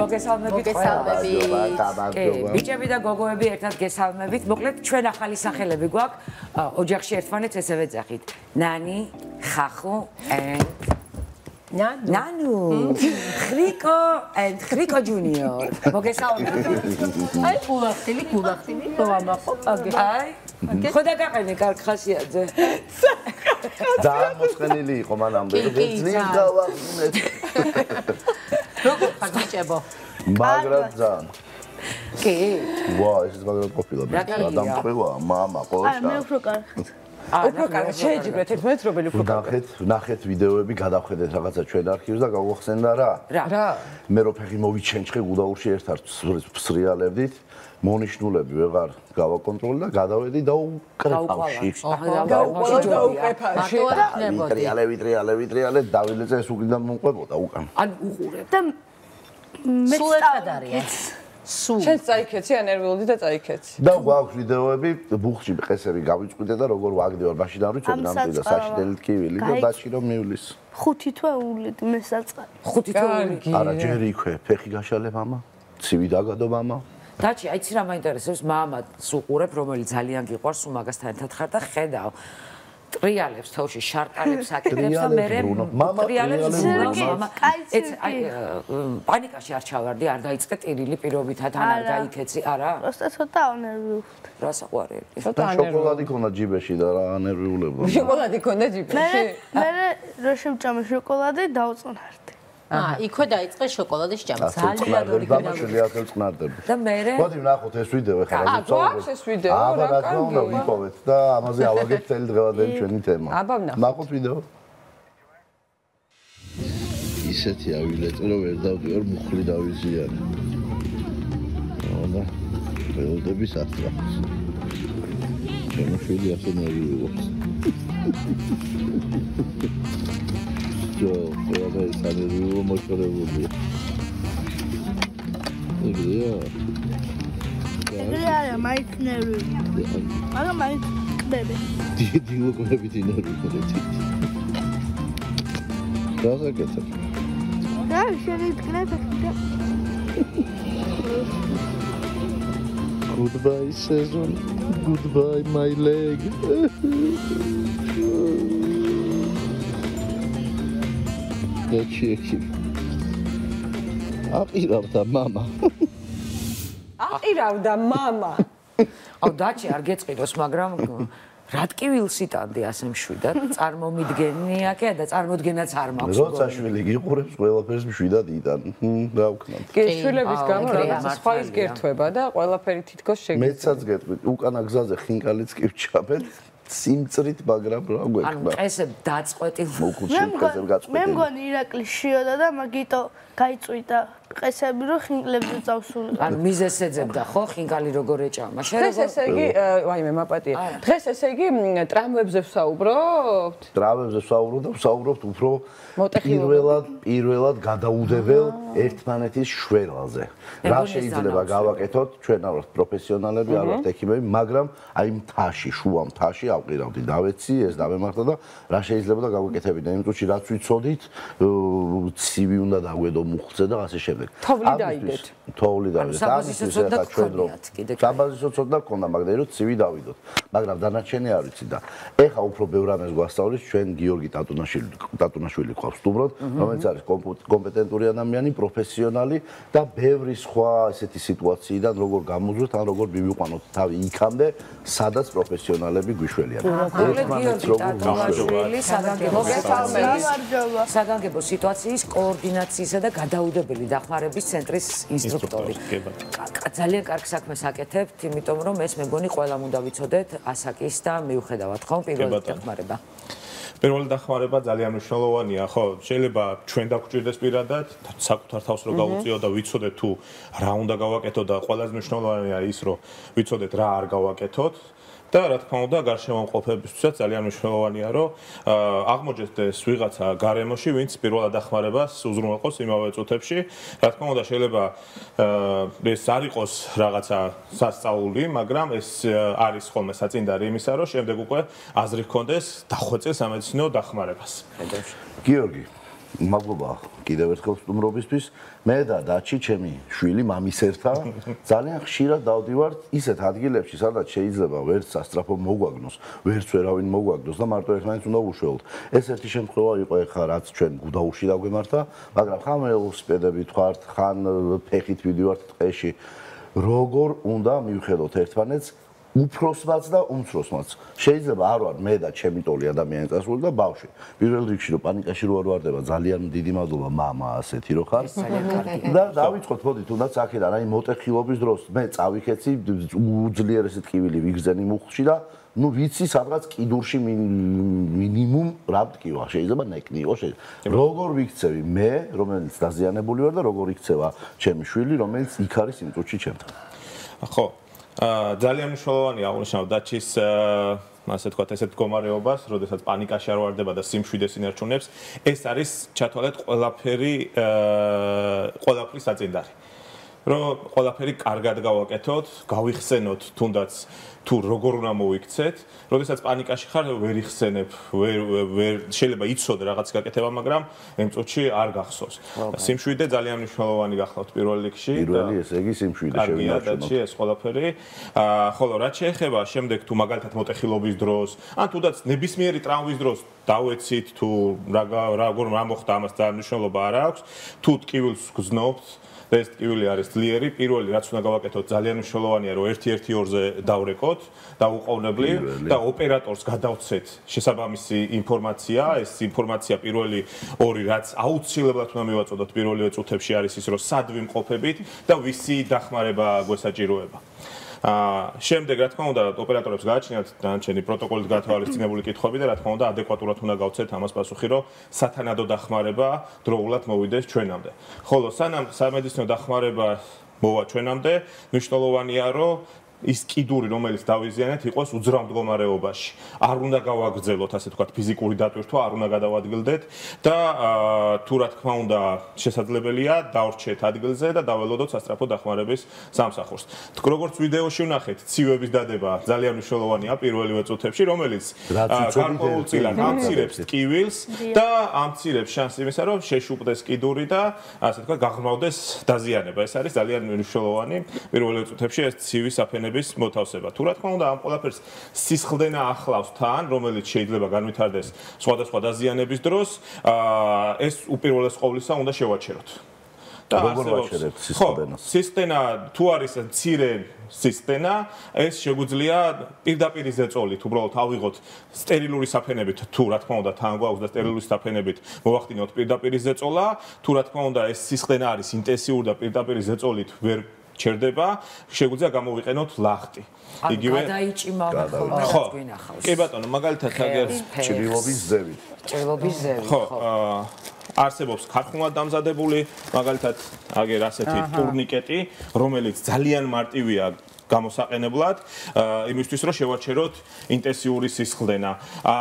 მოგესალმებით ყველა. ბიჭები და გოგოები ერთად გესალმებით. მოკლედ ჩვენ ახალი სახელები გვაქვს. ოჯახში ერთმანეთს ესევე ძახით. ნანი, ხახუ and Nanu, Hriko and Hriko Junior. მოგესალმებით. აი, გულახტილი, თოვამაყო. აი, ხოდა გაყენე კარგ ხასიათზე. ძალიან მოწყენილი იყო მანამდე. ძნით გავახსნეთ. როგორ ხარ ბიჭებო? მაგრამ ძალიან. კი. ვა, ეს მაგრამ ყოფილა. დამწყევა, მამა, ყოშა. მე უფრო კარგი. უფრო კარგი შეეჯიბრეთ ერთმანეთს რომელი უფრო კარგი. ნახეთ ვიდეოები, გადავხედეთ რაღაცა ჩვენ არქივს და გავახსენდა რა. რა. მე რო ფეხი მოვიჩენჩხე გუდაურში ერთად ვსრიალებდით, მონიშნულები ვეღარ გავაკონტროლე და გადავედი და უკრეფავში. ვიტრიალე, დავილეწე ეს უკიდან მომყვებოდა უკან. ან უყურებ. და მე სულ ერთად არის. სულ. შენ წაიქეცი, ანერვიულდი და წაიქეცი. და გვაქვს ვიდეოები, ბუხში ყესები გავიწყვიტე და როგორ ვაგდევარ, მაშინ არ ვიცოდი ნამდვილად და საშიდელით კივილი და დაჩი რომ მივლის. 5 თვე უვლით მე საწყარი. 5 თვე. არა, ჯერ იქვე, ფეხი გაშალე მამა, ცივი დაგადო მამა. დაჩი, აიცი რა მაინტერესებს, მამაც უყურებ, რომელიც ძალიან გიყვარს, სულ მაგასთან ერთად ხარ და ხედავ. ტრიალებს თოვში შარტალებს აკეთებს და მე ტრიალებს მამა ეს პანიკაში არ ჩავარდი არ დაიწყე ტირილი პირობითად ან არ გაიქეცი არა პროსტა ცოტა ანერვიულობ რა საყვარელი შოკოლადი ქონდა ჯიბეში და რა ანერვიულებდა შოკოლადი ქონდა ჯიბეში მე რო შევჭამე შოკოლადი დაუწყნარდი იქვე დაიწყე შოკოლადის ჭამა ძალიან ორი გამოშვილი ახალ წყნარდები და მე მოდი ვნახოთ ეს ვიდეო ხა რა გვაქვს ეს ვიდეო აბა რა თქმა უნდა ვიპოვეთ და ამაზე ავაგეთ წელი დღევანდელი ჩვენი თემა აბა ვნახოთ ვიდეო ისეთი ავილეწე რომ ვერ დავდივარ მუხლი დავიზიანე და ველოდების ასტრაფს ჩემო შვილი ასე ნერვიულობს ყველა ის ანერვიულო მოჭრებულია ეგრეა ეგრეა მაინც ნერვიულობ მაგრამ მაინც ბებე დილოკნებით ინერვიულობ რა საკეთებ რა შეიძლება Goodbye season, goodbye my leg. Deci. აყირავდა მამა. აყირავდა მამა. აუ დაჩი არ გეწყიდოს, მაგრამ რა ტკივილს იტანდი ასე მშვიდად? წარმომიდგენია კი და წარმოდგენაც არ მაქვს. როცა შვილი გიყურებს, ყველაფერს მშვიდად იტან. რა ვქნათ. კი, შვილების გამო რაღაცა სხვა ის გერთვება და ყველაფერი თითქოს შეგიძლია. მეცაც გეტყვით, უკანა გზაზე ხინკალიც კი ვჩაბეთ. სიმწრით, მაგრამ რა გვექნა. ანუ ყესებ დაწყვეტილ. მოგუჩი ყესებ გაწყვეტილი. მე მგონი ირაკლი შიოდა და მაგიტო გაიწვიდა ყესები რომ ხინკლებზე წავსულიყო. ანუ მიზეს ეძებდა ხო ხინკალი როგორ ეჭამა? დღეს ესე იგი, ვაიმე მაპატია. დღეს ესე იგი ტრამვებზე ვსაუბრობთ? ტრამვებზე ვსაუბრობ და ვსაუბრობთ უფრო მოტეხილობაზე. პირველად გადაუდებელ ერთმანეთის შველაზე. რა შეიძლება გავაკეთოთ? ჩვენ არ ვართ პროფესიონალები, არ ვართ ექიმები, მაგრამ აი მთაში, შუა მთაში ავყირავდი, დავეცი, ეს დავემართა და რა შეიძლება და გავაკეთებინა იმ წუთში რაც ვიცოდით, ცივი უნდა დაგვედო მუხლზე და ასე შემდეგ. თოვლი დაიდეთ. თოვლი დავიდეთ. საბაზისო ცოტა გქონიათ კიდე. საბაზისო ცოტა გქონდა, მაგრამ რომ ცივი დავიდოთ. მაგრამ დანარჩენი არ ვიცი და ეხა უფრო ბევრ ამას გვასწავლის ჩვენ გიორგი ტატუნაშვილი ყავს სტუმრად, რომელიც არის კომპეტენტური ადამიანი, პროფესიონალი და ბევრი სხვა ესეთი სიტუაციიდან როგორ გამოვზრდით, ან როგორ მივიყვანოთ თავი იქამდე, სადაც პროფესიონალები გვიშველიან. ერთმანეთს როგორ გვიშველიან. საგანგებო სიტუაციის კოორდინაციისა და გადაუდებელი დახმარების ცენტრის ინსტრუქტორი. ძალიან კარგ საქმეს აკეთებთ, იმიტომ რომ ეს მე მგონი ყველამ უნდა ვიცოდეთ ასაკის და მიუხედავად ხომ პირველი დახმარება. პირველი დახმარება ძალიან მნიშვნელოვანია, ხო, შეიძლება ჩვენ დაგვჭირდეს პირადად, საკუთარ თავს რო გავუწიო და ვიცოდეთ თუ რა უნდა გავაკეთო და ყველაზე მნიშვნელოვანია ის, რომ ვიცოდეთ რა არ გავაკეთოთ. და რა თქმა უნდა, გარშემოყოფებისთვისაც ძალიან მნიშვნელოვანია, რომ აღმოჩნდეს ვიღაცა გარემოში, ვინც პირველად დახმარებას უზრუნველყოს იმავე წუთებში. რა თქმა უნდა, შეიძლება ეს არ იყოს რაღაცა სასწაული, მაგრამ ეს არის ხოლმე საწინდარი იმისა, რომ შემდეგ უკვე აზრი ჰქონდეს დახვეწილ სამედიცინო დახმარებას. გიორგი მადლობა კიდევ ერთხელ სტუმრობისთვის. მე და დაჩი ჩემი შვილი მამის ერთა ძალიან ხშირად დავდივართ ისეთ ადგილებში, სადაც შეიძლება ვერც სასტრაფო მოგვაგნოს, ვერც ვერავინ მოგვაგნოს და მარტო ერთმანეთს უნდა უშველოთ. ეს ერთი შემთხვევა იყო ეხლა რაც ჩვენ გუდაუში დაგვემართა, მაგრამ ხან ველოსიპედებით ვართ, ხან ფეხით ვიდივართ ტყეში. როგორ უნდა მივხედოთ ერთმანეთს უფროსმაც და უმცროსმაც. შეიძლება არ ვარ მე და ჩემი ტოლი ადამიანი წასული და ბავშვი. პირველ რიგში რომ პანიკაში რო არ ვარდება, ძალიან დიდი მადლობა მამა ასეთი რო ხარ. და დავიწყოთ მოდი თუნდაც აქედან, აი მოტეხილობის დროს მე წავიქეცი უძლიერესი ტკივილი ვიგზენი მუხლში და ну ვიცი სადღაც კიდურში მინიმუმ რა მტკივა შეიძლება ნეკნი იყო შეიძლება როგორ ვიქცევი მე რომელიც დაზიანებული ვარ და როგორ იქცევა ჩემი შვილი რომელიც იქ არის იმ წუთში ჩემთან ხო ძალიან მნიშვნელოვანია აღნიშნავ დაჩის ასე თქვათ ესეთ მდგომარეობას, როდესაც პანიკაში არ ვარდება და სიმშვიდეს ინარჩუნებს, ეს არის ჩათვალეთ ყველაფრის საწინდარი. რომ ყველაფერი კარგად გავაკეთოთ, გავიხსენოთ თუნდაც თუ როგორ უნდა მოიქცეთ, როდესაც პანიკაში ხარ, ვერ იხსენებ, ვერ შეიძლება იცოდე რაღაც გაკეთება, მაგრამ იმ წუთში არ გახსოვს. სიმშვიდე ძალიან მნიშვნელოვანი გახლავთ პირველ რიგში. პირველი ესე იგი სიმშვიდე შევინარჩუნოთ. ეს ყველაფერი. ხოლო რაც შეეხება შემდეგ თუ მაგალითად მოტეხილობის დროს, ან თუნდაც ნებისმიერი ტრამვის დროს დავეცით თუ რა მოხდა ამას ძალიან მნიშვნელობა არ აქვს, თუ ტკივილს გზნობთ ეს ტკივილი არის ძლიერი, პირველი რაც უნდა გავაკეთოთ ძალიან მნიშვნელოვანია რომ 1-1-2-ზე დავრეკოთ, დაუყოვნებლივ და ოპერატორს გადავცეთ შესაბამისი ინფორმაცია, ეს ინფორმაცია პირველი ორი რაც აუცილებლად უნდა მივაწოდოთ პირველივე წუთებში არის ის რომ სად ვიმყოფებით და ვისი დახმარება გვესაჭიროება. შემდეგ რა თქმა უნდა ოპერატორებს გააჩნიათ დანარჩენი პროტოკოლით გათვალისწინებული კითხვები და რა თქმა უნდა ადეკვატურად უნდა გავცეთ ამას პასუხი რომ სათანადო დახმარება დროულად მოვიდეს ჩვენამდე. ხოლო სანამ სამედიცინო დახმარება მოვა ჩვენამდე, მნიშვნელოვანია რომ ის კიდური რომელიც დავიზიანეთ იყოს უძრავ მდგომარეობაში. არ უნდა გავაგრძელოთ ასე თქვათ ფიზიკური დატვირთვა, არ უნდა გადავადგილდეთ და თუ რა თქმა უნდა შესაძლებელია დავრჩეთ ადგილზე და დაველოდოთ სასწრაფო დახმარების სამსახურს. როგორც ვიდეოში ვნახეთ, ცივების დადება ძალიან მნიშვნელოვანია პირველივე წუთებში, რომელიც გარკვეულწილად ამცირებს ტკივილს და ამცირებს შანსს იმისა, რომ შეშუპდეს კიდური და ასე თქვათ გაღრმავდეს დაზიანება. ეს არის ძალიან მნიშვნელოვანი პირველივე წუთებში ეს ცივის საფენე მოთავსება. თუ რა თქმა უნდა ამ ყველაფერს სისხლდენა ახლავს თან, რომელიც შეიძლება განვითარდეს სხვადასხვა დაზიანების დროს, ეს უპირველეს ყოვლისა უნდა შევაჩეროთ. და როგორ ვაჩერებთ სისხლდენას? სისხლდენა თუ არის მცირე სისხლდენა, ეს შეგვიძლია პირდაპირ ზეწოლით, უბრალოდ ავიღოთ სტერილური საფენებით, თუ რა თქმა უნდა თან გვაქვს და სტერილური საფენებით მოვახდინოთ პირდაპირ ზეწოლა, თუ რა თქმა უნდა ეს სისხლდენა არის ინტენსიური და პირდაპირ ზეწოლით ვერ ჩერდება, შეგვიძლია გამოვიყენოთ ლახტი. იგივე გადაიჭიმავთ ხოლმე რაც გვინახავს. კი ბატონო, მაგალითად აგერ ჭრილობის ზევით. ჭრილობის ზევით, ხო. არსებობს ქარხნულად დამზადებული, მაგალითად აგერ ასეთი ტურნიკეტი, რომელიც ძალიან მარტივია გამოსაყენებლად, იმისთვის რომ შევაჩეროთ ინტენსიური სისხლდენა.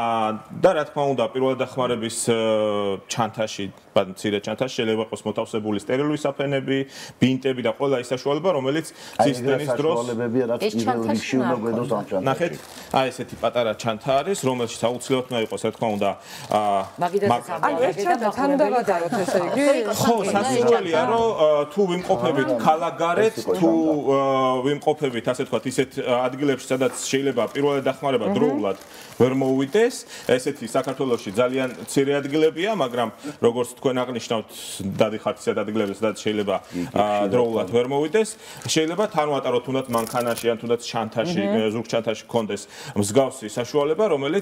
და რა თქმა უნდა, პირველად დახმარების ჩანთაში, მცირე ჩანთაში შეიძლება იყოს მოთავსებული სტერილური საფენები, ბინტები და ყველა ის საშუალება, რომელიც სისხლდენის დროს საშუალებებია, რაც პირველ რიგში უნდა გვედოს ამ ჩანთაში. ნახეთ, აი ესეთი პატარა ჩანთა არის, რომელშიც აუცილებლად უნდა იყოს, რა თქმა უნდა, ეს ჩანთა თან დავადაროთ ესე იგი. ხო, სასურველია, რომ თუ ვიმყოფებით ქალაქგარეთ, თუ ვიმყოფებით ასე თქვათ ისეთ ადგილებში, სადაც შეიძლება პირველად დახმარება დროულად ვერ მოუვიდეს, ესეთი საქართველოში ძალიან მცირე ადგილებია, მაგრამ როგორც თქვენ აღნიშნავთ, დადიხართ ისეთ ადგილებში, სადაც შეიძლება დროულად ვერ მოვიდეს, შეიძლება თან ვატაროთ თუნდაც მანქანაში ან თუნდაც ჩანთაში, ზურგ ჩანთაში გქონდეს მსგავსი საშუალება, რომელიც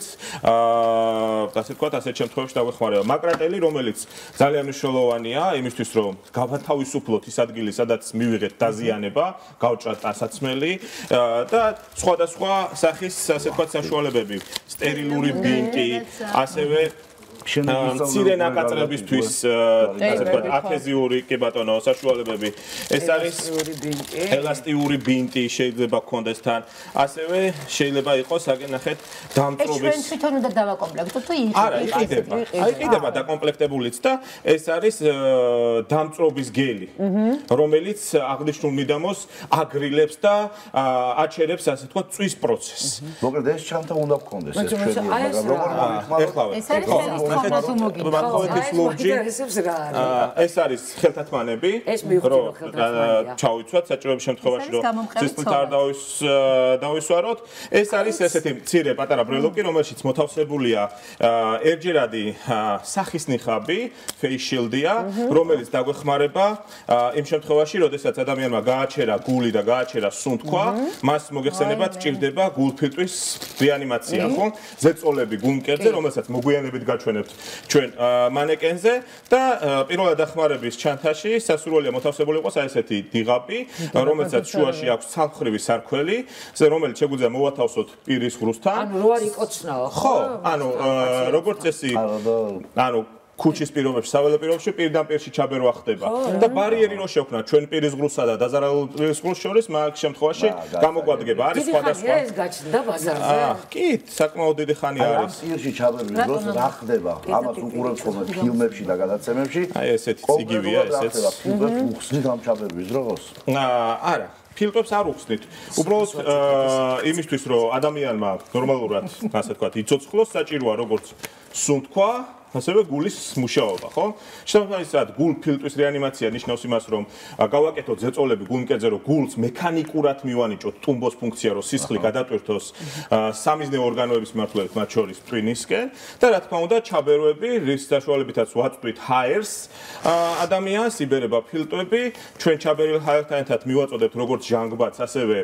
ასე თქვათ ასეთ შემთხვევებში დაგვეხმარება. მაკრატელი, რომელიც ძალიან მნიშვნელოვანია იმისთვის, რომ გავათავისუფლოთ ის ადგილი, სადაც მივიღეთ დაზიანება, გავჭრათ ტანსაცმელი და სხვადასხვა სახის ასე თქვათ საშუალებები, სტერილური ბინტი, ასევე მცირე ნაკაწრებისთვის ასე ვთქვათ აფეზიური კი ბატონო საშუალებები ეს არის ელასტიური ბინტი შეიძლება გქონდეს თან ასევე შეიძლება იყოს აგენახეთ დამწრობის ჩვენ თვითონ უნდა დავაკომპლექტოთ თუ არა იყიდება დაკომპლექტებულიც და ეს არის დამწრობის გელი რომელიც აღნიშნულ მიდამოს აგრილებს და აჩერებს ასე ვთქვათ წვის პროცესს მოკლედ ეს ჩანთა უნდა გქონდეს ეს ჩვენი მაგრამ როგორ ეხლა მახოვეთის ლურჯი ეს არის ხელთათმანები ჩავიცვათ საჭიროების შემთხვევაში რომ სისხლით არ დავისვაროთ ეს არის ესეთი მცირე პატარა ბრელოკი რომელშიც მოთავსებულია ერთჯერადი სახის ნიხაბი face shield-ია რომელიც დაგვეხმარება იმ შემთხვევაში როდესაც ადამიანმა გააჩერა გული და გააჩერა სუნთქვა მას მოგეხსენებათ ჭირდება გულფილტვის რეანიმაცია ხო ზეწოლები გულმკერდზე რომელსაც მოგვიანებით გაჩვენებთ ჩვენ მანეკენზე და პირველად დახმარების ჩანთაში სასურველია მოთავსებული იყოს აი ესეთი დიღაპი რომელსაც შუაში აქვს ცალმხრივი სარქველი რომელიც შეგვიძლია მოვათავსოთ პირის ღრუსთან ანუ რო არ იკოცნაო ხო ანუ როგორც წესი ანუ ქუჩის პირობებში, საველო პირობებში პირდან პირში ჩაბერვა ხდება და ბარიერი რო შევქნა ჩვენ პირის ღრუსსა და დაზარალულ პირის ღრუს შორის მაგ შემთხვევაში გამოგვადგება არის სხვადასხვა ეს გაჩნდა ბაზარზე კი საკმაოდ დიდი ხანი არის პირში ჩაბერვის დროს რა ხდება ამას უყურებს ხოლმე ფილმებში და გადაცემებში აი ესეთი ციგივია ესეც ფილმებს უხსნით ამ ჩაბერვის დროს არა ფილტვებს არ უხსნით. უბრალოდ იმისთვის რომ ადამიანმა ნორმალურად, ასე ვთქვათ, იცოცხლოს საჭიროა როგორც სუნთქვა, ასევე გულის მუშაობა, ხო? შესაბამისად, გულ-ფილტვის რეანიმაცია ნიშნავს იმას, რომ გავაკეთოთ ზეწოლები გულმკერდზე, რომ გულს მექანიკურად მივანიჭოთ ტუმბოს ფუნქცია, რომ სისხლი გადატვირთოს სამიზნეო ორგანოების მიმართულებით, მათ შორის ტვინისკენ და რა თქმა უნდა, ჩაბერვები, რის საშუალებითაც ვაწვდით ჰაერს ადამიანს, იბერება ფილტვები, ჩვენ ჩაბერილ ჰაერთან ერთად მივაწოდებთ როგორც ჟანგბადს, ასევე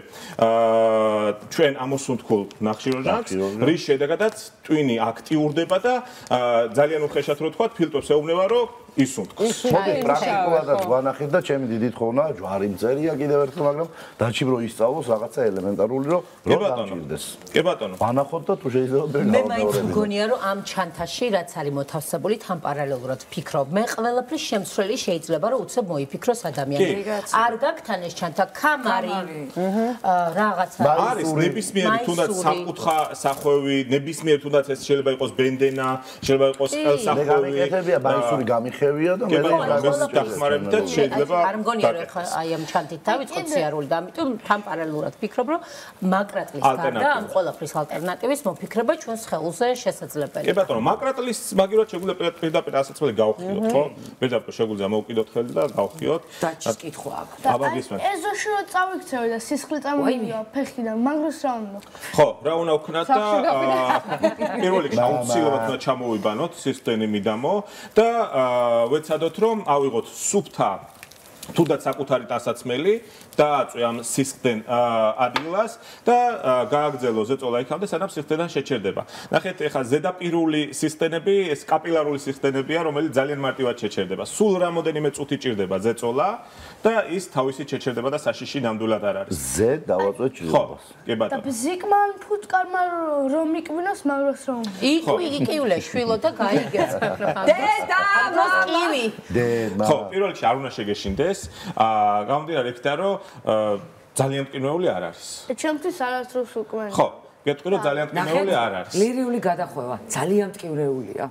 ჩვენ ამოსუნთქულ ნახშირორჟანგს, რის შედეგადაც ტვინი აქტიურდება და ძალიან უხეშად რო თქვა, ფილტვებს ეუბნება რომ ისუნთქოს. მოდი პრაქტიკულადაც ვანახეთ და ჩემი დიდი თხოვნა ჯვარი მწერია კიდევ ერთხელ, მაგრამ დაჩი რო ისწავლოს რაღაცა ელემენტარული რომ დაჭირდეს. კი ბატონო. ვანახოთ და თუ შეიძლება ვერ მე მაინც მგონია რომ ამ ჩანთაში რაც არის მოთავსებული თან პარალელურად ფიქრობ. მე ყველაფრის შემცვლელი შეიძლება რომ უცებ მოიფიქროს ადამიანი. არ გაქვთ თან ეს ჩანთა კამარი. რაღაცა არის ნებისმიერი თუნდაც საკუთხა სახვევი, ნებისმიერი თუნდაც ეს შეიძლება იყოს ბენდენა, შეიძლება იყოს ყელსახვევი. მე გამიკეთებია ბაისური გამიხევია და მე დახმარებითაც შეიძლება არ მგონია რომ ხა აი ამ ჩანთით დავიწყოთ სიარული და ამიტომ თან პარალელურად ფიქრობ რომ მაკრატლის გარდა ამ ყველაფრის ალტერნატივის მოფიქრება ჩვენს ხელზე შესაძლებელია. კი ბატონო, მაკრატლის მაგივრად შეგვიძლია პირდაპირ ასაცველი გავხიოთ, ხო? პირდაპირ შეგვიძლია მოვკიდოთ ხელი და გავხიოთ. დაჭის კითხვა აქვს. აბა გისმენთ. ეზოში რო წავიქცევი და სისხლი წამოვიდა ფეხიდან, მაგროს რა უნდა? ხო, რა უნდა ვქნათ და პირველ რიგში აუცილებლად უნდა ჩამოვიბანოთ სისტემი მიდამო და ვეცადოთ რომ ავიღოთ სუფთა თუნდაც საკუთარი ტანსაცმელი დააწვე ამ სისხლდენ ადგილას და გააგრძელო ზეწოლა იქამდე სანამ სისხლდენიდან შეჩერდება. ნახეთ, ეხლა ზედაპირული სისხლდენები, ეს კაპილარული სისხლდენებია, რომელიც ძალიან მარტივად შეჩერდება. სულ რამოდენიმე წუთი ჭირდება ზეწოლა და ის თავისით შეჩერდება და საშიში ნამდვილად არ არის. ზე დავაწვეთ ჭირდებას. კი ბატონო. და ბზიკმა ან ფუტკარმა რომ იყვნოს მაგროს რომ. იკივლე შვილო და გაიგეს. დედა, მოსკივი. დედა. ხო, პირველ რიგში არ უნდა შეგეშინდეს. გამომდინარე იქიდან რომ ძალიან მტკივნეული არ არის. ჩემთვის არასდროს უკმენ. ხო, გეტყვი რომ ძალიან მტკივნეული არ არის. ლირიული გადახვევა ძალიან მტკივნეულია.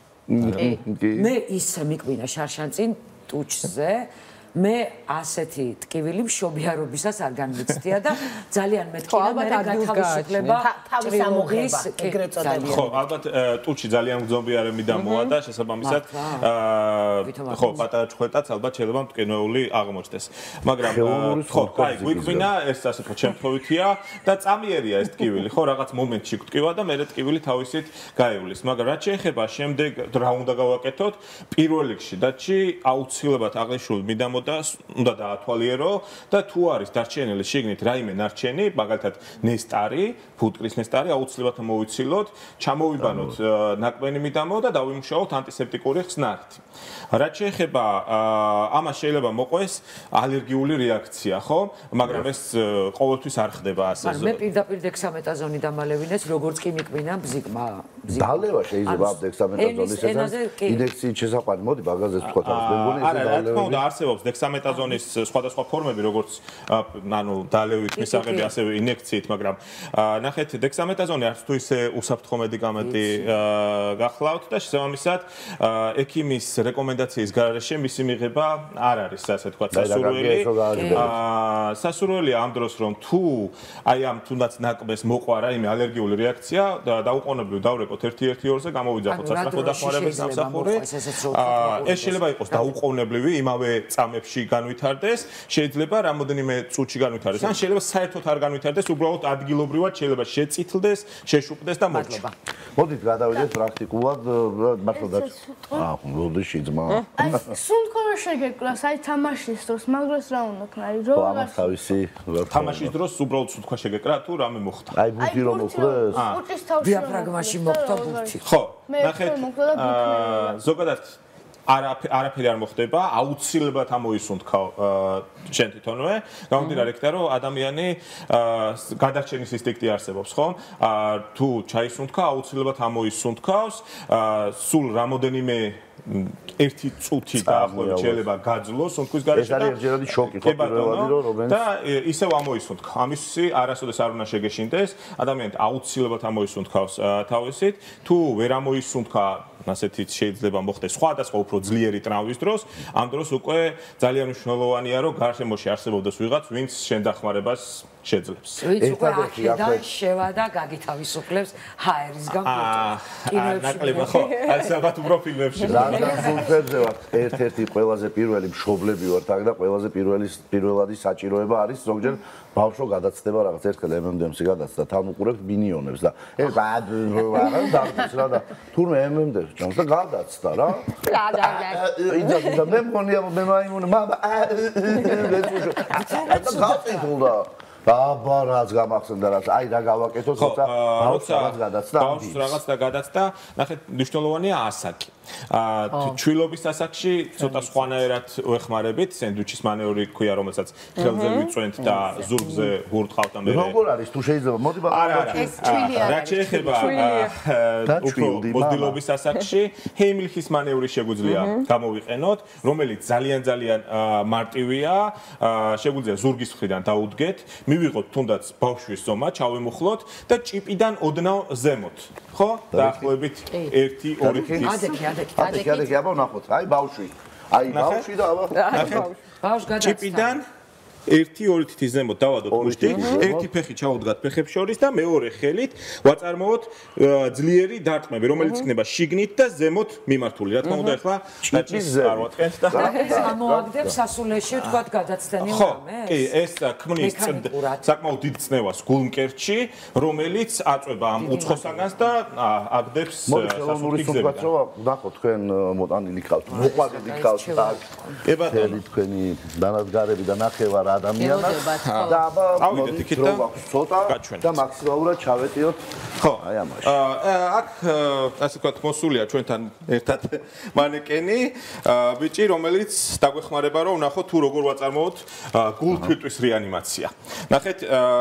მე ისე მიკმინა შარშანწინ ტუჩზე მე ასეთი ტკივილი მშობიარობისას არ განმეცდია და ძალიან მეთქინა მე გათავისუფლება თავის ამოღება ეგრეთ წოდებული. ხო, ალბათ ტუჩი ძალიან გზნობიარე მიდამოა და შესაბამისად ხო, პატარა ჩხვეტაც ალბათ შეიძლება მტკივნეული აღმოჩნდეს. მაგრამ ხო, კაი, გვიკვინა ეს ასე თქო შემთხვევითია და წამიერია ეს ტკივილი, ხო, რაღაც მომენტში გვტკივა და მე ტკივილი თავისით გაივლის. მაგრამ რაც შეეხება შემდეგ რა უნდა გავაკეთოთ, პირველ რიგში დათში აუცილებლად აღნიშნულ მიდამო და უნდა დაათვალიერო და თუ არის დარჩენილი შიგნით რაიმე ნარჩენი, მაგალითად ნესტარი, ფუტკრის ნესტარი აუცილებლად მოვიცილოთ, ჩამოვიბანოთ ნაკბენი მიდამო და დავიმუშაოთ ანტისეპტიკური ხსნარით. რაც შეეხება ამას შეიძლება მოყვეს ალერგიული რეაქცია, ხო? მაგრამ ეს ყოველთვის არ ხდება ასე. მე პირდაპირ დექსამეტაზონი დამალევინეს, როგორც კი მიკმინა ბზიკმა. დალევა შეიძლება დექსამეტაზონის ინექციით შესაყვანი. მოდი მაგაზეც ვთქვათ, მე მგონი ეს დალევა. რა თქმა უნდა, არსებობს დექსამეტაზონის სხვადასხვა ფორმები, როგორც ანუ დალევით მისაღები, ასევე ინექციით, მაგრამ ნახეთ, დექსამეტაზონი არც თუ ისე უსაფრთხო მედიკამენტი გახლავთ და შესაბამისად ექიმის რეკომენდაციის გარეშე მისი მიღება არ არის, ასე თქვა, სასურველი. სასურველია ამ დროს, რომ თუ აი ამ თუნდაც ნაკბეს მოყვა რაიმე ალერგიული რეაქცია, დაუყოვნებლივ დავრეკოთ დავიწყოთ 1-1-2-ზე, გამოვიძახოთ სასწრაფო დახმარების სამსახური. ეს შეიძლება იყოს დაუყოვნებლივი, იმავე წამებში განვითარდეს, შეიძლება რამოდენიმე წუთში განვითარდეს, ან შეიძლება საერთოდ არ განვითარდეს, უბრალოდ ადგილობრივად შეიძლება შეწითლდეს, შეშუპდეს და მოჩა. მოდით გადავიდეთ პრაქტიკულად, მართლა და მოდიში ძმა. აი, სუნთქვა შეგეკრას, აი თამაშის დროს, მაგრას რა უნდა ქნაი, რო ამას თავისი თამაშის დროს უბრალოდ სუნთქვა შეგეკრა თუ რამე მოხდა. აი ბურთი რომ მოხდეს? ბურთის თავში დიაფრაგმაში მოხდა ბურთი. ხო, ნახეთ, ზოგადად არაფერი არ მოხდება, აუცილებლად ამოისუნთქავ შენ თვითონვე, გამომდინარე იქიდან, რომ ადამიანი გადარჩენის ინსტინქტი არსებობს, ხო? თუ ჩაისუნთქა, აუცილებლად ამოისუნთქავს, სულ რამოდენიმე ერთი წუთი დაახლოებით შეიძლება გაძლოს სუნთქვის გარეშე და ეს არის ერთჯერადი შოკი ხო პირველადი რომ და ისევ ამოისუნთქა. ამისი არასოდეს არ უნდა შეგეშინდეს, ადამიანი აუცილებლად ამოისუნთქავს თავისით, თუ ვერ ამოისუნთქა ასეთიც შეიძლება მოხდეს სხვადასხვა უფრო ძლიერი ტრავმის დროს, ამ დროს უკვე ძალიან მნიშვნელოვანია რომ გარშემოში არსებობდეს ვიღაც, ვინც შენ დახმარებას შეძლებს. ვინც უკვე აქედან შევა და გაგითავისუფლებს ჰაერისგან კინოებში. ნაკლებად ხო, ასაბათ უფრო ფილმებში. სულფებზე ვარ ერთ-ერთი ყველაზე პირველი მშობლები ვართ აქ და ყველაზე პირველადი საჭიროება არის ზოგჯერ ბავშვო გადაცდება რაღაც ერთხელ MM-ს გადაცდა თან უყურებს მინიონებს და ეს აღარ დაგდის რა და თურმე MM-ს ჭამს და გადაცდა რა იძახდა მე მგონია მე მაიმუნე მამა გაწითულდა აბა რაც გამახსენდა რაც აი რა გავაკეთო თუმცა ბავშვს რაღაც გადაცდა ბავშვს რაღაც და გადაცდა ნახეთ მნიშვნელოვანია ასაკი ჩვილობის ასაკში ცოტა სხვანაირად ვეხმარებით სენდვიჩის მანევრი ქვია რომელსაც ხელზე ვიწვენთ და ზურგზე ვურთხავთ და მე როგორ არის თუ შეიძლება მოდი ეს ჩვილი არის რა შეიძლება უფრო მოზდილობის ასაკში ჰეიმლიხის მანევრი შეგვიძლია გამოვიყენოთ რომელიც ძალიან მარტივია შეგვიძლია ზურგის მხრიდან დაუდგეთ მივიღოთ თუნდაც ბავშვის ზომა ჩავემუხლოთ და ჭიპიდან ოდნავ ზემოთ ხო დაახლოებით 1-2 კილოს ადექი აბა ვნახოთ აი ბავშვი და აბა ბავშვ გადაცდა ჭიპიდან 1-2 თითის ზემოთ დავადოთ მუშტი, ერთი ფეხი ჩავუდგათ ფეხებს შორის და მეორე ხელით ვაწარმოოთ ძლიერი დარტყმები, რომელიც იქნება შიგნით და ზემოთ მიმართული. რა თქმა უნდა, ახლა დაჭის არ ვატყენთ და ამოაგდებს სასულეში ვთქვათ გადაცდენი რამე? კი, ეს ქმნის საკმაოდ დიდ წნევას გულმკერდში, რომელიც აწვება ამ უცხოსაგანს და აგდებს სასულე გზებიდან. ვნახოთ თქვენ მოტანილი ხავთ, მოყვარული ხავთ და კი ბატონო, თქვენი დანადგარები და ნახევარ ადამიანად და აბა ავიდეთ იქით ცოტა და მაქსიმალურად ჩავეტიოთ ხო აი ამაში აქ ასე ვთქვათ მოსულია ჩვენთან ერთად მანეკენი ბიჭი რომელიც დაგვეხმარება რომ ვნახოთ თუ როგორ ვაწარმოოთ გულფირტვის რეანიმაცია ნახეთ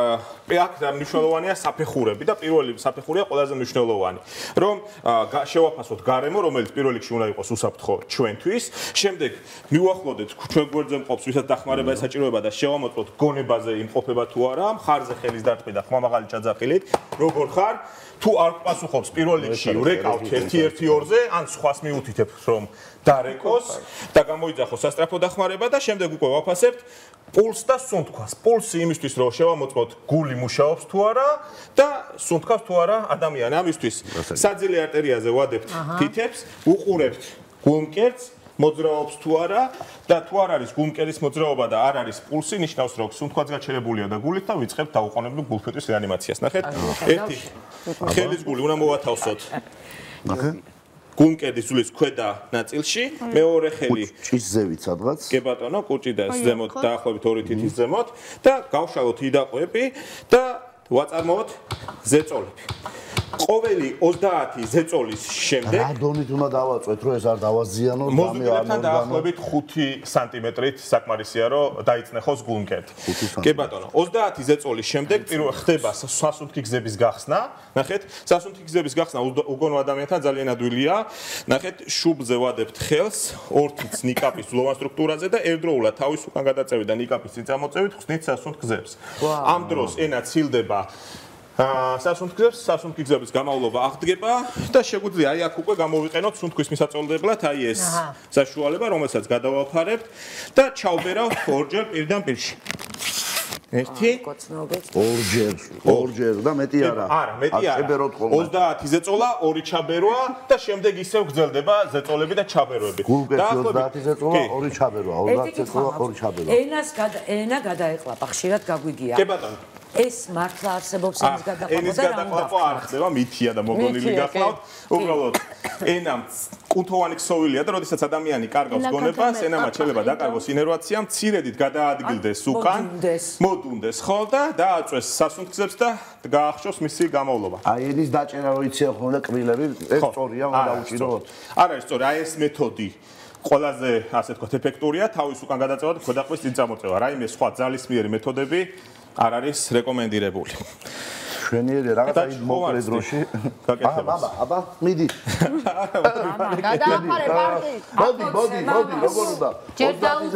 აქ მნიშვნელოვანია საფეხურები და პირველი საფეხურია ყველაზე მნიშვნელოვანი რომ შევაფასოთ გარემო რომელიც პირველ რიგში უნდა იყოს უსაფრთხო ჩვენთვის შემდეგ მივახლოდეთ ჩვენ გვერდზე მყოფს ვისაც დახმარება ესაჭიროება და შევამოწმოთ გონებაზე იმყოფება თუ არა მხარზე ხელის დარტყმი და ხმამაღალი ჩაძახილით როგორ ხარ თუ არ პასუხობს პირველ რიგში ვრეკავთ 1-1-2-ზე ან სხვას მიუთითებთ რომ დარეკოს და გამოიძახოს სასწრაფო დახმარება და შემდეგ უკვე ვაფასებთ პულს და სუნთქვას. პულსი იმისთვის რომ შევამოწმოთ გული მუშაობს თუ არა და სუნთქავს თუ არა ადამიანი. ამისთვის საძილე არტერიაზე ვადებთ თითებს, უყურებთ გულმკერდს მოძრაობს თუ არა და თუ არ არის გულმკერდის მოძრაობა და არ არის პულსი, ნიშნავს რომ სუნთქვაც გაჩერებულია და გულით და ვიწყებთ დაუყოვნებლივ გულფირტვის რეანიმაციას. ნახეთ, ერთი ხელის გული უნდა მოვათავსოთ. ნახეთ გულმკერდის ძვლის ქვედა ნაწილში, მეორე ხელი ჭის ზევით სადღაც. კი ბატონო, კუჭი და ზემოთ დაახლოებით 2 თითის ზემოთ და გავშალოთ იდაყვები და ვაწარმოოთ ზეწოლები. ყოველი 30 ზეწოლის შემდეგ რა დონით უნდა დავაწვეთ რომ ეს არ დავაზიანოს მოზრდილებთან დაახლოებით 5 სანტიმეტრით საკმარისია რომ დაიწნეხოს გულმკერდი. კი ბატონო, 30 ზეწოლის შემდეგ პირველ ხდება სასუნთქი გზების გახსნა. ნახეთ, სასუნთქი გზების გახსნა უგონო ადამიანთან ძალიან ადვილია. ნახეთ, შუბლზე ვადებთ ხელს, ორთიც ნიკაპის ძვლოვან სტრუქტურაზე და ერთდროულად თავის უკან გადაწევით და ნიკაპის წინწამოწევით ხსნით სასუნთქ გზებს. ამ დროს ენა ცილდება სასუნთქ გზების გამავლობა აღდგება და შეგვიძლია აი აქ უკვე გამოვიყენოთ სუნთქვის მისაწოლებებლად აი ეს საშუალება, რომელსაც გადავაფარებთ და ჩავბერავთ ორჯერ პირდან პირში. ერთი ორჯერ და მეტი არა. არა, მეტი არა. 30 ზეწოლა, 2 ჩაბერვა და შემდეგ ისევ გრძელდება ზეწოლები და ჩაბერვები. გულგეში 30 ზეწოლა, 2 ჩაბერვა, 30 ზეწოლა, 2 ჩაბერვა. ენა გადაეყლაპა, ხშირად გაგვიგია. კი ბატონო. ეს მართლა არსებობს ენის გადაყლაპა ენის გადაყლაპა არ ხდება, მითია და მოგონილი გახლავთ. უბრალოდ ენამ კუთოვანი ქსოვილია და როდესაც ადამიანი კარგავს გონებას, ენამ შეიძლება დაკარგოს ინერვაცია, მცირედით გადაადგილდეს უკან, მოდუნდეს ხო და დააწვეს სასუნთქებს და გაახშოს მისი გამოვლობა. აი ენის დაჭერა რო იციან ხოლმე კბილები, ეს სწორია, უნდა დაუჭიროთ. არა, ეს სწორი, აი ეს მეთოდი ყველაზე ასე თქვა ეფექტურია, თავის უკან გადაწევა და ქვედაყბის წინ წამოწევა. რაიმე სხვა ძალისმიერი მეთოდები არ არის რეკომენდირებული. შვენიერი რაღაცა ის მოკლე დროში. აბა, მიდი. გადააყარე პარტი. მოდი, როგორ უნდა? ჯერ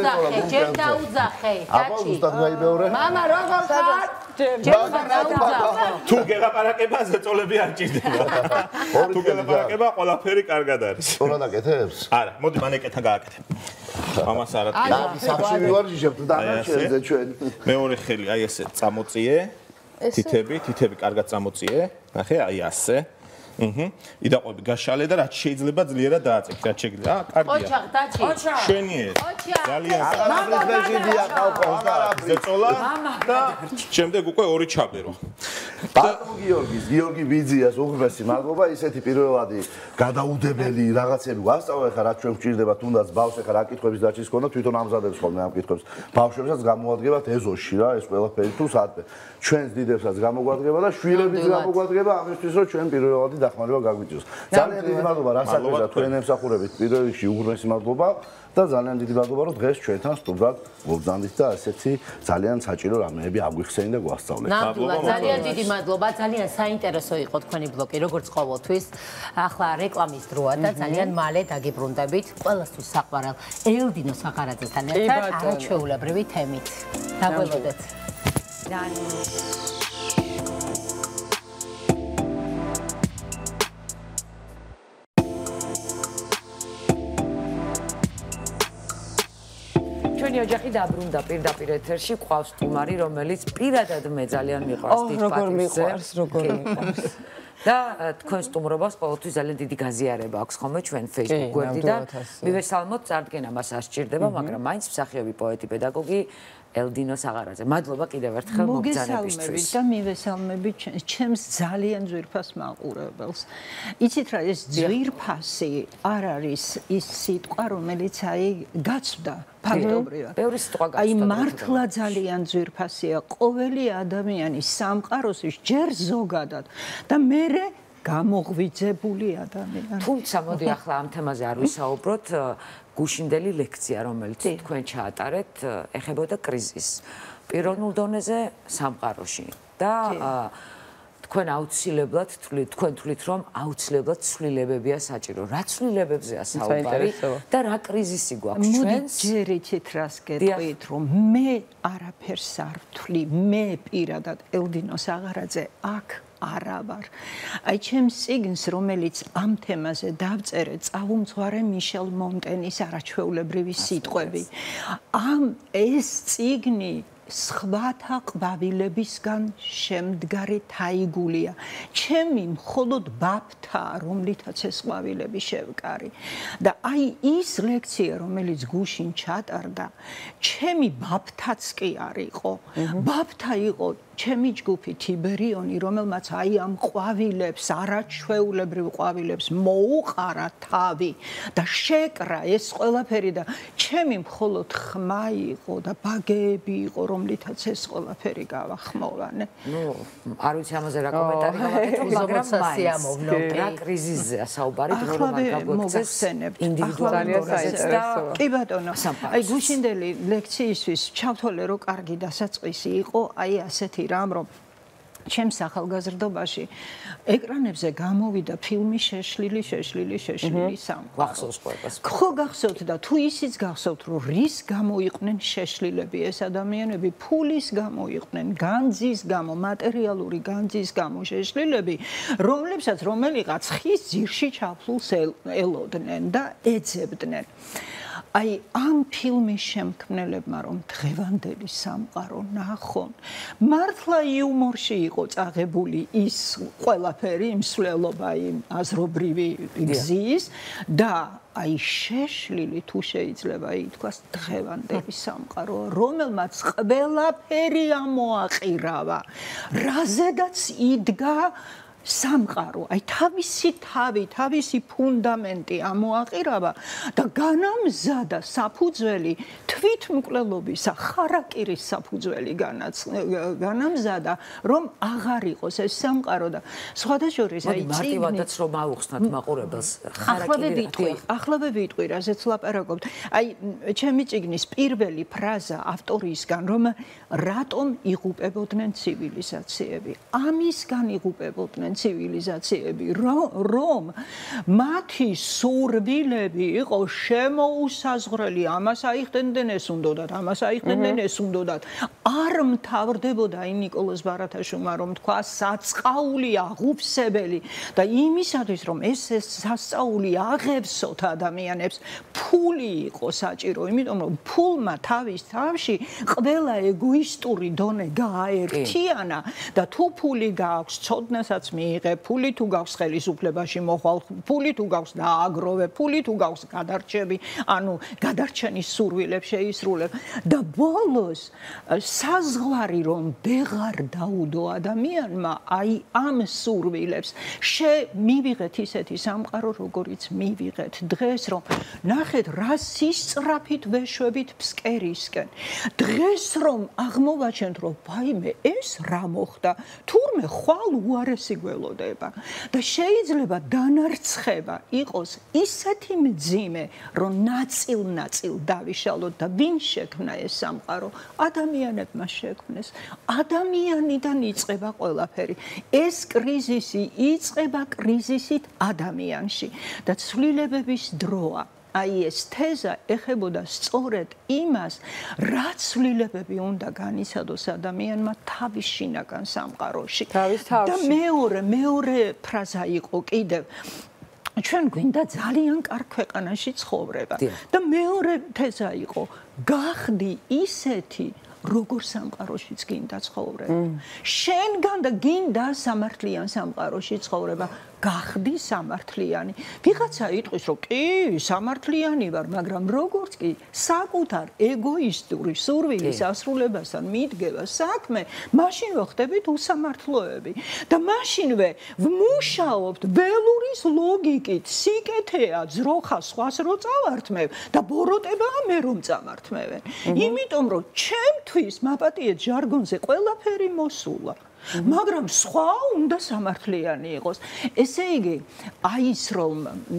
დაუძახე, აბა, უსტად გაიბეორე. მამა, როგორ ხარ? ჯერ დაუძახე. თუ გელაპარაკება, ზეწოლები არ ჭირდება. თუ გელაპარაკება, ყველაფერი კარგად არის. სწორად აკეთებს? არა, მოდი მან ეკეთა გააკეთე. ამას არ აკეთებ. და სახში მივარჯიშებთ დანარჩენზე ჩვენ. მეორე ხელი აი ესე წამოწიე. თითები კარგად წამოწიე. ნახე, აი ასე. იდაყვები გაშალე და რაც შეიძლება ძლიერად დააწექი, რაც შეგიძლია. კარგია. ოჩახ, დაჩი. შვენიერი. ძალიან აღარაფრიზებიდია ხალხო. ზეწოლა და შემდეგ უკვე 2 ჩაბერო. ბატონ გიორგი ბიძიას უღრმესი მადლობა, ისეთი პირველადი გადაუდებელი რაღაცები გვასწავლე ხა, რაც ჩვენ გვჭირდება, თუნდაც ბავშვს ხა რა კითხვების დაჭის ქონდა, თვითონ ამზადებს ხოლმე ამ კითხვებს. ბავშვებსაც გამოადგენთ ეზოში რა, ეს ყველაფერი თუ საათე. ჩვენს დიდებსაც გამოგვადგება და შვილებიც გამოგვადგება ამისთვის, რომ ჩვენ პირველადი დახმარება გაგვიწევს. ძალიან დიდი მადლობა რასაკვირველია თქვენ ემსახურებით. პირველ რიგში უღრმესი მადლობა და ძალიან დიდი მადლობა, რომ დღეს ჩვენთან სტუმრად მოგზავნით და ასეთი ძალიან საჭირო რამეები აგვიხსენით და გვასწავლეთ. ნამდვილად ძალიან დიდი მადლობა, ძალიან საინტერესო იყო თქვენი ბლოკი, როგორც ყოველთვის. ახლა რეკლამის დროა და ძალიან მალე დაგიბრუნდებით ყველასთვის საყვარელ ელდინო საღარაძესთან ერთად არაჩვეულებრივი თემით. დაგველოდეთ. ჩვენი ოჯახი დაბრუნდა პირდაპირ ეთერში, ყავს სტუმარი, რომელიც პირადად მე ძალიან მიყვარს დიდ პატივს. როგორ მიყვარს. და თქვენ სტუმრობას ყოველთვის ძალიან დიდი გაზიარება აქვს ხოლმე ჩვენ Facebook გვერდიდან. მივესალმოთ, წარდგენა მას არ სჭირდება, მაგრამ მაინც მსახიობი, პოეტი, პედაგოგი ელდინო საღარაძე. მადლობა კიდევ ერთხელ მოგზავნებისთვის. და მივესალმებით ჩემს ძალიან ძვირფას მაყურებელს. იცით რა, ეს ძვირფასი არ არის ის სიტყვა, რომელიც აი გაცვდა ფაქტობრივად. ბევრი სიტყვა გაცვდა. აი მართლა ძალიან ძვირფასია ყოველი ადამიანის სამყაროს ის ჯერ ზოგადად და მერე გამოღვიძებული ადამიანი. თუმცა მოდი ახლა ამ თემაზე არ ვისაუბროთ. გუშინდელი ლექცია, რომელიც თქვენ ჩაატარეთ, ეხებოდა კრიზისს პიროვნულ დონეზე სამყაროში და თქვენ აუცილებლად თქვენ თვლით, რომ აუცილებლად ცვლილებებია საჭირო. რა ცვლილებებზეა საუბარი და რა კრიზისი გვაქვს ჩვენს? ჯერ იცით რას გეტყვით, რომ მე არაფერს არ ვთვლი, მე პირადად ელდინო საღარაძე აქ არა ვარ. აი ჩემს წიგნს, რომელიც ამ თემაზე დავწერე, წავუმძღვარე მიშელ მონტენის არაჩვეულებრივი სიტყვები. ეს წიგნი სხვათა ყვავილებისგან შემდგარი თაიგულია. ჩემი მხოლოდ ბაფთაა, რომლითაც ეს ყვავილები შევკარი. და აი ის ლექცია, რომელიც გუშინ ჩატარდა, ჩემი ბაფთაც კი არ იყო. ბაფთა იყო ჩემი ჯგუფი თიბერიონი, რომელმაც აი ამ ყვავილებს, არაჩვეულებრივ ყვავილებს მოუყარა თავი და შეკრა ეს ყველაფერი და ჩემი მხოლოდ ხმა იყო და ბაგეები იყო, რომლითაც ეს ყველაფერი გავახმოვანე. ნუ, არ ვიცი ამაზე რა კომენტარი გავაკეთო, მაგრამ მაინც რა კრიზისზეა საუბარი, რომ მოგხსენებთ. ინდივიდუალურ და კი ბატონო, აი გუშინდელი ლექციისთვის ჩავთვალე, რომ კარგი დასაწყისი იყო, აი ასეთი რამ, რომ ჩემს ახალგაზრდობაში ეკრანებზე გამოვიდა ფილმი შეშლილი სამყარო. გახსოვს ყველას. ხო გახსოვთ და თუ ისიც გახსოვთ, რომ რის გამო იყვნენ შეშლილები ეს ადამიანები, ფულის გამო იყვნენ, განძის გამო, მატერიალური განძის გამო შეშლილები, რომლებსაც რომელიღაც ხის ძირში ჩაფლულს ელოდნენ და ეძებდნენ. აი ამ ფილმის შემქმნელებმა რომ დღევანდელი სამყარო ნახონ, მართლა იუმორში იყო წაღებული ის ყველაფერი, იმ სვლელობა, იმ აზრობრივი გზის და აი შეშლილი თუ შეიძლება ითქვას დღევანდელი სამყარო, რომელმაც ყველაფერი ამოაყირავა, რაზედაც იდგა სამყარო, აი თავისი თავი, თავისი ფუნდამენტი ამოაყირავა და განამზადა საფუძველი თვითმკვლელობისა, ხარაკირის საფუძველი განამზადა, რომ აღარ იყოს ეს სამყარო და სხვადასხვა აი მარტივადაც რომ აუხსნათ მაყურებელს ახლავე ვიტყვი, რაზეც ლაპარაკობთ. აი ჩემი წიგნის პირველი ფრაზა ავტორისგან, რომ რატომ იღუპებოდნენ ცივილიზაციები? ამისგან იღუპებოდნენ ცივილიზაციები, რომ მათი სურვილები იყო შემოუსაზღვრელი, ამას აიხდენდნენ ეს უნდოდათ, ამას აიხდენდნენ ეს უნდოდათ. არ მთავრდებოდა აი ნიკოლოზ ბარათაშვილმა რომ თქვა საწყაული აღუფსებელი და იმისათვის რომ ეს სასწაული აღევსოთ ადამიანებს, ფული იყო საჭირო, იმიტომ რომ ფულმა თავის თავში ყველა ეგოისტური დონე გააერთიანა და თუ ფული გააქვს, ცოდნასაც მიიღებ, ფული თუ გაქვს ხელისუფლებაში მოხვალ, ფული თუ გაქვს დააგროვე, ფული თუ გაქვს გადარჩები, ანუ გადარჩენის სურვილებს შეისრულებ და ბოლოს საზღვარი რომ ვეღარ დაუდო ადამიანმა, აი ამ სურვილებს მივიღეთ ისეთი სამყარო, როგორიც მივიღეთ დღეს, რომ ნახეთ რა სისწრაფით ვეშვებით ფსკერისკენ. დღეს რომ აღმოვაჩენთ, რომ ვაიმე, ეს რა მოხდა? თურმე ხვალ უარესი გველოდება და შეიძლება დანარცხება იყოს ისეთი მძიმე, რომ ნაწილ-ნაწილ დავიშალოთ და ვინ შექმნა ეს სამყარო? ადამიანებმა შექმნეს. ადამიანიდან იწყება ყველაფერი. ეს კრიზისი იწყება კრიზისით ადამიანში და ცვლილებების დროა. აი ეს თეზა ეხებოდა სწორედ იმას, რა ცვლილებები უნდა განიცადოს ადამიანმა თავის შინაგან სამყაროში. და მეორე ფრაზა იყო კიდევ ჩვენ გვინდა ძალიან კარგ ქვეყანაში ცხოვრება. და მეორე თეზა იყო გახდი ისეთი როგორ სამყაროშიც გინდა ცხოვრება. შენგან და გინდა სამართლიან სამყაროში ცხოვრება. გახდი სამართლიანი. ვიღაცა იტყვის, რომ კი, სამართლიანი ვარ, მაგრამ როგორც კი საკუთარ ეგოისტური სურვილის ასრულებასთან მიდგება საქმე, მაშინვე ხდებით უსამართლოები და მაშინვე ვმუშაობთ ველურის ლოგიკით, სიკეთეა, ძროხა სხვას რო წავართმევ და ბოროტებაა მე რომ წამართმევენ. იმიტომ რომ ჩემთვის მაპატიეთ ჟარგონზე ყველაფერი მოსულა. მაგრამ სხვა უნდა სამართლიანი იყოს. ესე იგი, აი ის რომ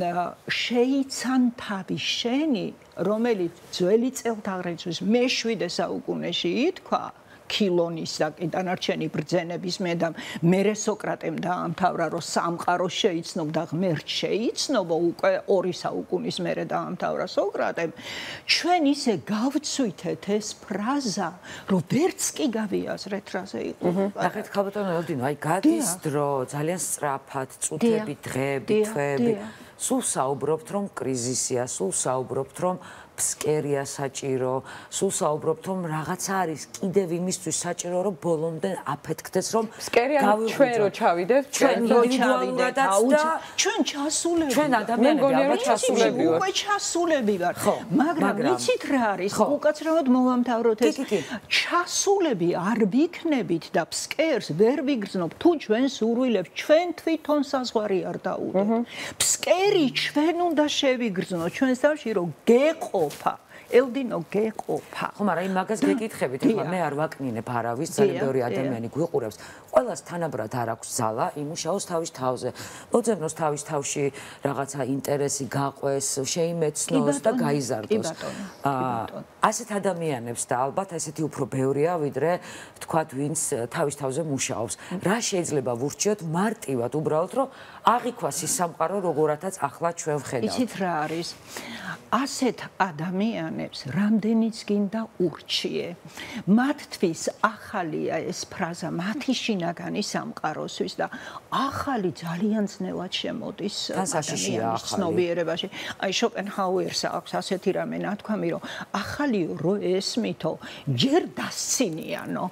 შეიცან თავი შენი, რომელიც ძველი წელთაღრიცხვის მე-7 საუკუნეში ითქვა, ქილონის და დანარჩენი ბრძენების მერე სოკრატემ დაამთავრა, რომ სამყარო შეიცნობ და ღმერთ შეიცნობო, უკვე 2 საუკუნის მერე დაამთავრა სოკრატემ. ჩვენ ისე გავცვითეთ ეს ფრაზა, რომ ვერც კი გავიაზრეთ რაზე იყო. ნახეთ, ქალბატონო ელდინო, აი გადის დრო, ძალიან სწრაფად, წუთები, დღეები, თვეები. სულ საუბრობთ, რომ კრიზისია, სულ საუბრობთ, რომ ფსკერია საჭირო, სულ საუბრობთ, რომ რაღაცა არის კიდევ იმისთვის საჭირო, რომ ბოლომდე აფეთქდეს, რომ ფსკერია ჩვენ რო ჩავიდეთ, ჩვენ ინდივიდუალურადაც და ჩვენ ჩასულები. ჩვენ ადამიანები ალბათ ჩასულები ვართ. უკვე ჩასულები ვართ. მაგრამ ვიცით რა არის? უკაცრავად მოვამთავროთ ეს. ჩასულები არ ვიქნებით და ფსკერს ვერ ვიგრძნობ თუ ჩვენ სურვილებს ჩვენ თვითონ საზღვარი არ დაუდოთ. ფსკერი ჩვენ უნდა შევიგრძნოთ ჩვენს თავში, რომ გეყო ელდინო გეყოფა. ხო, მაგრამ იმ მაგას გეკითხებით, ეხლა მე არ ვაკნინებ არავის, ძალიან ბევრი ადამიანი გვიყურებს. ყველას თანაბრად არ აქვს ძალა იმუშაოს თავის თავზე. მოძებნოს თავის თავში რაღაცა ინტერესი გაყვეს, შეიმეცნოს და გაიზარდოს. ასეთ ადამიანებს და ალბათ ესეთი უფრო ბევრია, ვიდრე თქვათ, ვინც თავის თავზე მუშაობს. რა შეიძლება ვურჩიოთ მარტივად უბრალოდ, რომ აღიქვას ის სამყარო, როგორათაც ახლა ჩვენ ვხედავთ. იცით რა არის? ასეთ ადამიანებს ადამიანებს რამდენიც გინდა ურჩიე. მათთვის ახალია ეს ფრაზა, მათი შინაგანი სამყაროსთვის და ახალი ძალიან ძნელად შემოდის ადამიანის ცნობიერებაში. აი შოპენჰაუერს აქვს ასეთი რამე ნათქვამი, რომ ახალიო რო ესმითო, ჯერ დასცინიანო.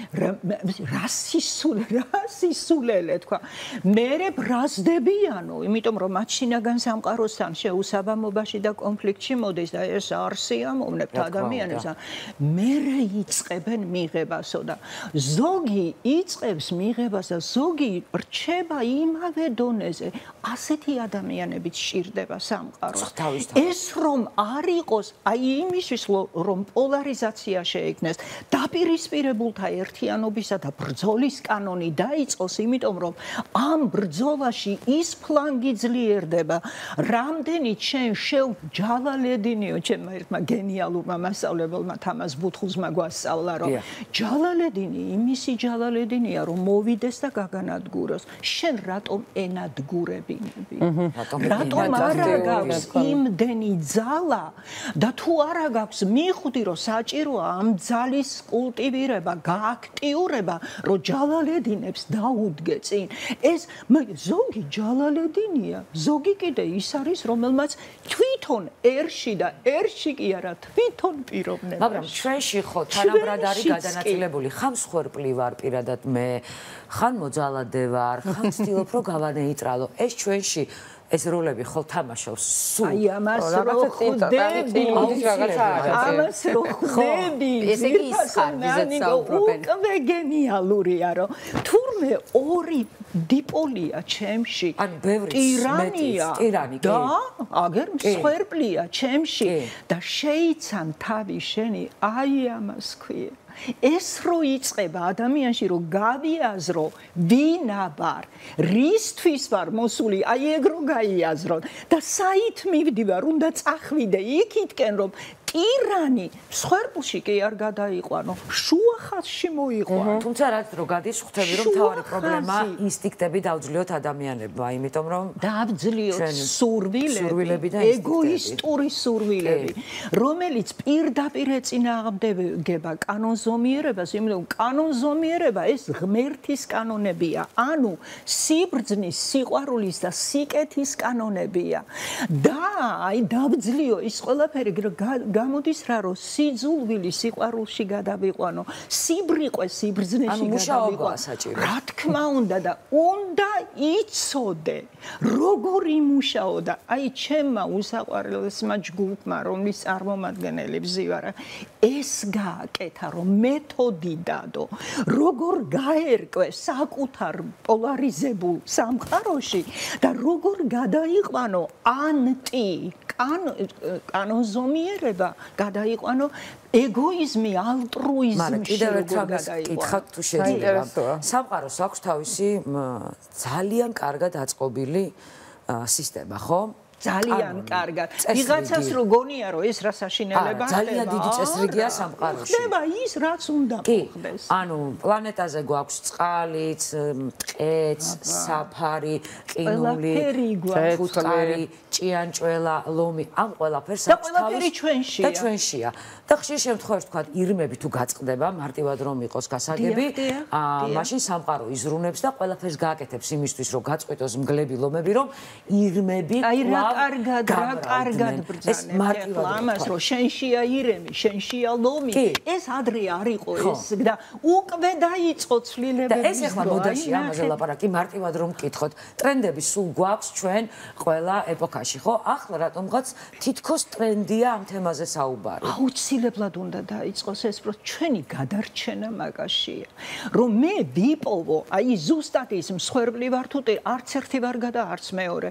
რასისულელე თქვა. მერე ბრაზდებიანო, იმიტომ რომ მათ შინაგან სამყაროსთან შეუსაბამობაში და კონფლიქტში მოდის და ეს არ სიამოვნებთ ადამიანებს. მერე იწყებენ მიღებასო და ზოგი იწყებს მიღებას და ზოგი რჩება იმავე დონეზე. ასეთი ადამიანებიც სჭირდება სამყაროს. ეს რომ არ იყოს, აი იმისთვის რომ პოლარიზაცია შეექმნეს, დაპირისპირებულთა ერთიანობისა და ბრძოლის კანონი დაიწყოს, იმიტომ რომ ამ ბრძოლაში ის ფლანგი ძლიერდება, რამდენიც შენ ჯალალედინიო, ჩემმა ერთმა გენიალურმა მასწავლებელმა თამას ბუთხუზმა გვასწავლა, რომ ჯალალედინი იმისი ჯალალედინია, რომ მოვიდეს და გაგანადგუროს. შენ რატომ ენადგურებინები? რატომ არ გაქვს იმდენი ძალა და თუ არა გაქვს მიხვდი, რომ საჭიროა ამ ძალის კულტივირება, გააქტიურება, რომ ჯალალედინებს დაუდგე წინ. ეს ზოგი ჯალალედინია, ზოგი კიდე ის არის, რომელმაც თვითონ ერში და ერში კი არა, თვითონ პიროვნებაში. მაგრამ ჩვენში ხო თანაბრად არის გადანაწილებული, ხან მსხვერპლი ვარ პირადად მე, ხან მოძალადე ვარ, ხან ვცდილობ რომ გავანეიტრალო. ეს ჩვენში ეს როლები ხო თამაშობს სულ. აი ამას რო ხვდები, ამას რო ხვდები, ესე იგი ის ხარბიზეც საუბრობენ. უკვე გენიალურია, რომ თურმე ორი დიპოლია ჩემში. ანუ ბევრი ტირანია კი. და აგერ მსხვერპლია ჩემში და შეიცან თავი შენი, აი ამას ქვია. ეს რო იწყება ადამიანში, რომ გავიაზრო ვინა ვარ, რისთვის ვარ მოსული, აი ეგ რო გაიაზროთ და საით მივდივარ, უნდა წახვიდე იქითკენ, რომ ტირანი მსხვერპლში კი არ გადაიყვანო, შუა ხაზში მოიყვანო. თუმცა რაც რო გადის, ხვდები რომ თავარი პრობლემა ინსტინქტები დავძლიოთ ადამიანებმა, იმიტომ რომ დავძლიოთ სურვილები და ეგოისტური სურვილები, რომელიც პირდაპირ ეწინააღმდეგება კანონზომიერებას, იმიტომ რომ კანონზომიერება ეს ღმერთის კანონებია, ანუ სიბრძნის, სიყვარულის და სიკეთის კანონებია. და აი დავძლიო ის ყველაფერი გამოდის რა, რომ სიძულვილი სიყვარულში გადავიყვანო, სიბრიყვე სიბრძნეში გადავიყვანო. რა თქმა უნდა და უნდა იცოდე, როგორ იმუშაო და აი ჩემმა უსაყვარლესმა ჯგუფმა, რომლის წარმომადგენელი ვზივარ, ეს გააკეთა, რომ მეთოდი დადო, როგორ გაერკვე საკუთარ პოლარიზებულ სამყაროში და როგორ გადაიყვანო ანტი კანონზომიერება, გადაიყვანო ეგოიზმი, ალტრუიზმი, კიდევ ერთხელ გითხრათ თუ შეიძლება. სამყაროს აქვს თავისი ძალიან კარგად აწყობილი სისტემა, ხო? ძალიან კარგად. ვიღაცას რო გონია, რომ ეს რა საშინელება ხდება. ძალიან დიდი წესრიგია სამყაროში. ხდება ის, რაც უნდა მოხდეს. ანუ პლანეტაზე გვაქვს წყალიც, ტყეც, საფარი, ყინული, ფუტკარი, ჭიანჭველა, ლომი, ამ ყველაფერს აქვს თავისი ჩვენშია. და ჩვენშია. და ხშირ შემთხვევაში თქვა ირმები თუ გაწყდება, მარტივად რომ იყოს გასაგები, მაშინ სამყარო იზრუნებს და ყველაფერს გააკეთებს იმისთვის, რომ გაწყვეტოს მგლები ლომები, რომ ირმები კარგად ბრძანებ. ამას რომ შენშია ირემი, შენშია ლომი, ეს ადრე არ იყო ეს და უკვე დაიწყო ცვლილებები. და ეს ახლა მოდაში ამაზე ლაპარაკი, მარტივად რომ მკითხოთ, ტრენდები სულ გვაქვს ჩვენ ყველა ეპოქაში, ხო? ახლა რატომღაც თითქოს ტრენდია ამ თემაზე საუბარი. აუცილებლად უნდა დაიწყოს ეს, რომ ჩვენი გადარჩენა მაგაშია. რომ მე ვიპოვო, აი ზუსტად ის მსხვერპლი ვარ თუ არც ერთი ვარ გადა არც მეორე.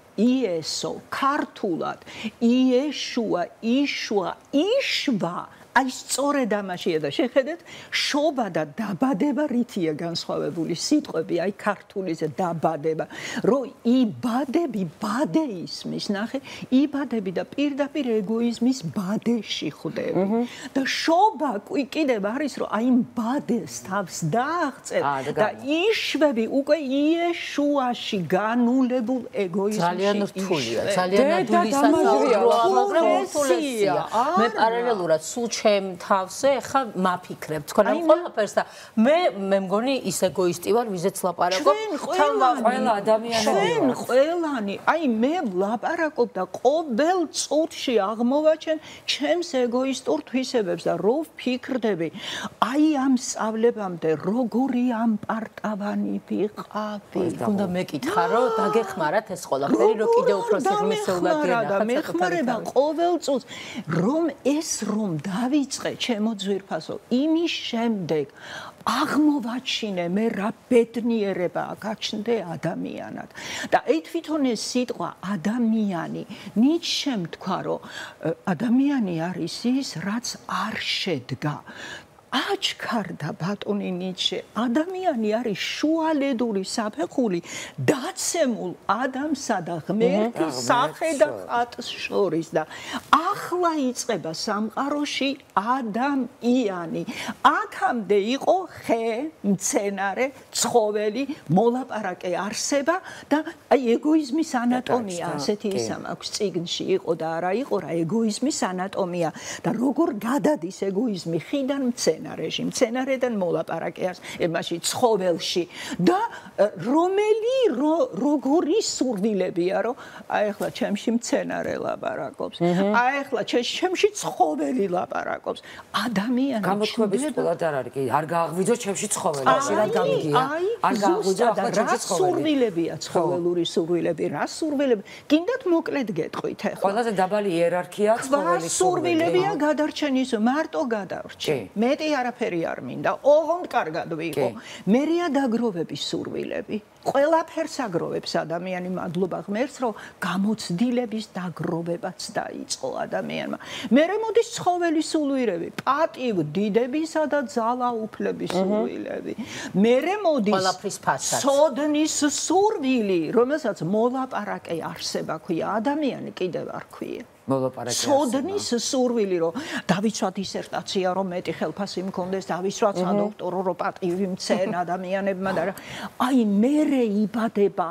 იესო ქართულად იეშუა იშვა აი სწორედ ამაშია და შეხედეთ, შობა და დაბადება რითია განსხვავებული სიტყვები, აი ქართულიზე დაბადება, რომ იბადები, ბადე ისმის, ნახე, იბადები და პირდაპირ ეგოიზმის ბადეში ხვდები. და შობა კიდევ არის, რომ აი ბადეს თავს დააღწევ და იშვები უკვე იეშუაში განულებულ ეგოიზმში. ძალიან რთულია, ძალიან ნადული სასაუბრო, მაგრამ რთულია. მე პარალელურად სულ ჩემ თავზე ხა მაფიქრებ თქვენ ამ ყველაფერს და მე მგონი ის ეგოისტი ვარ, ვიზეც ლაპარაკობ. ყველა ადამიანები ჩვენ ყველანი, აი მე ლაპარაკობ და ყოველ წუთში აღმოვაჩენ ჩემს ეგოისტურ თვისებებს და რო ვფიქრდები, აი ამ სწავლებამდე როგორი ამპარტავანი ვიყავი. უნდა მეკითხა, რომ დაგეხმარათ ეს ყველაფერი, რომ კიდევ უფრო სიღრმისეულად და მეხმარება ყოველ წუთს, რომ ეს რომ დავიწყე ჩემო ძვირფასო, იმის შემდეგ აღმოვაჩინე მე რა ბედნიერება გაჩნდე ადამიანად. და აი თვითონ ეს სიტყვა ადამიანი, ნიჩემ თქვა, რომ ადამიანი არის ის, რაც არ შედგა. აჩქარდა ბატონი ნიჩე, ადამიანი არის შუალედური საფეხური დაცემულ ადამიანსა და ღმერთის სახე და ხატს შორის და ახლა იწყება სამყაროში ადამიანი. აქამდე იყო ხე, მცენარე, ცხოველი, მოლაპარაკე არსება და აი ეგოიზმის ანატომია, ასეთი ისა მაქვს წიგნში იყო და არა იყო რა ეგოიზმის ანატომია და როგორ გადადის ეგოიზმი ხიდან მცენარეში, მცენარედან მოლაპარაკეას, ემაში ცხოველში და როგორი სურვილებია, რომ აი ახლა ჩემში მცენარე ლაპარაკობს, აი ახლა ჩემში ცხოველი ლაპარაკობს. ადამიანის გამოთქვების სწორად არ არის, კი, არ გააღვიძო ჩემში ცხოველი, შეიძლება გამიგია. არ გააღვიძო ახლა ჩემში ცხოველი. სურვილებია ცხოველური სურვილები, რა სურვილები? კიდათ მოკლედ გეტყვით ახლა. ყველაზე დაბალი იერარქია ცხოველის სურვილებია გადარჩენის, მარტო გადარჩენ. მეტი არაფერი არ მინდა, ოღონდ კარგად ვიყო. მერია დაგროვების სურვილები. ყველაფერს აგროვებს ადამიანი, მადლობა ღმერთს, რომ გამოცდილების დაგროვებაც დაიწყო ადამიანმა. მერე მოდის ცხოველის სულვირები, პატივ დიდებისა და ძალაუფლების სურვილები. მერე მოდის ცოდნის სურვილი, რომელსაც მოლაპარაკე არსება ქვია, ადამიანი კიდევ არ ქვია. ცოდნის სურვილი, რომ დავიცვა დისერტაცია, რომ მეტი ხელფასი მქონდეს, დავიცვა სადოქტორო, რომ პატივი მცენ ადამიანებმა და აი მერე იბადება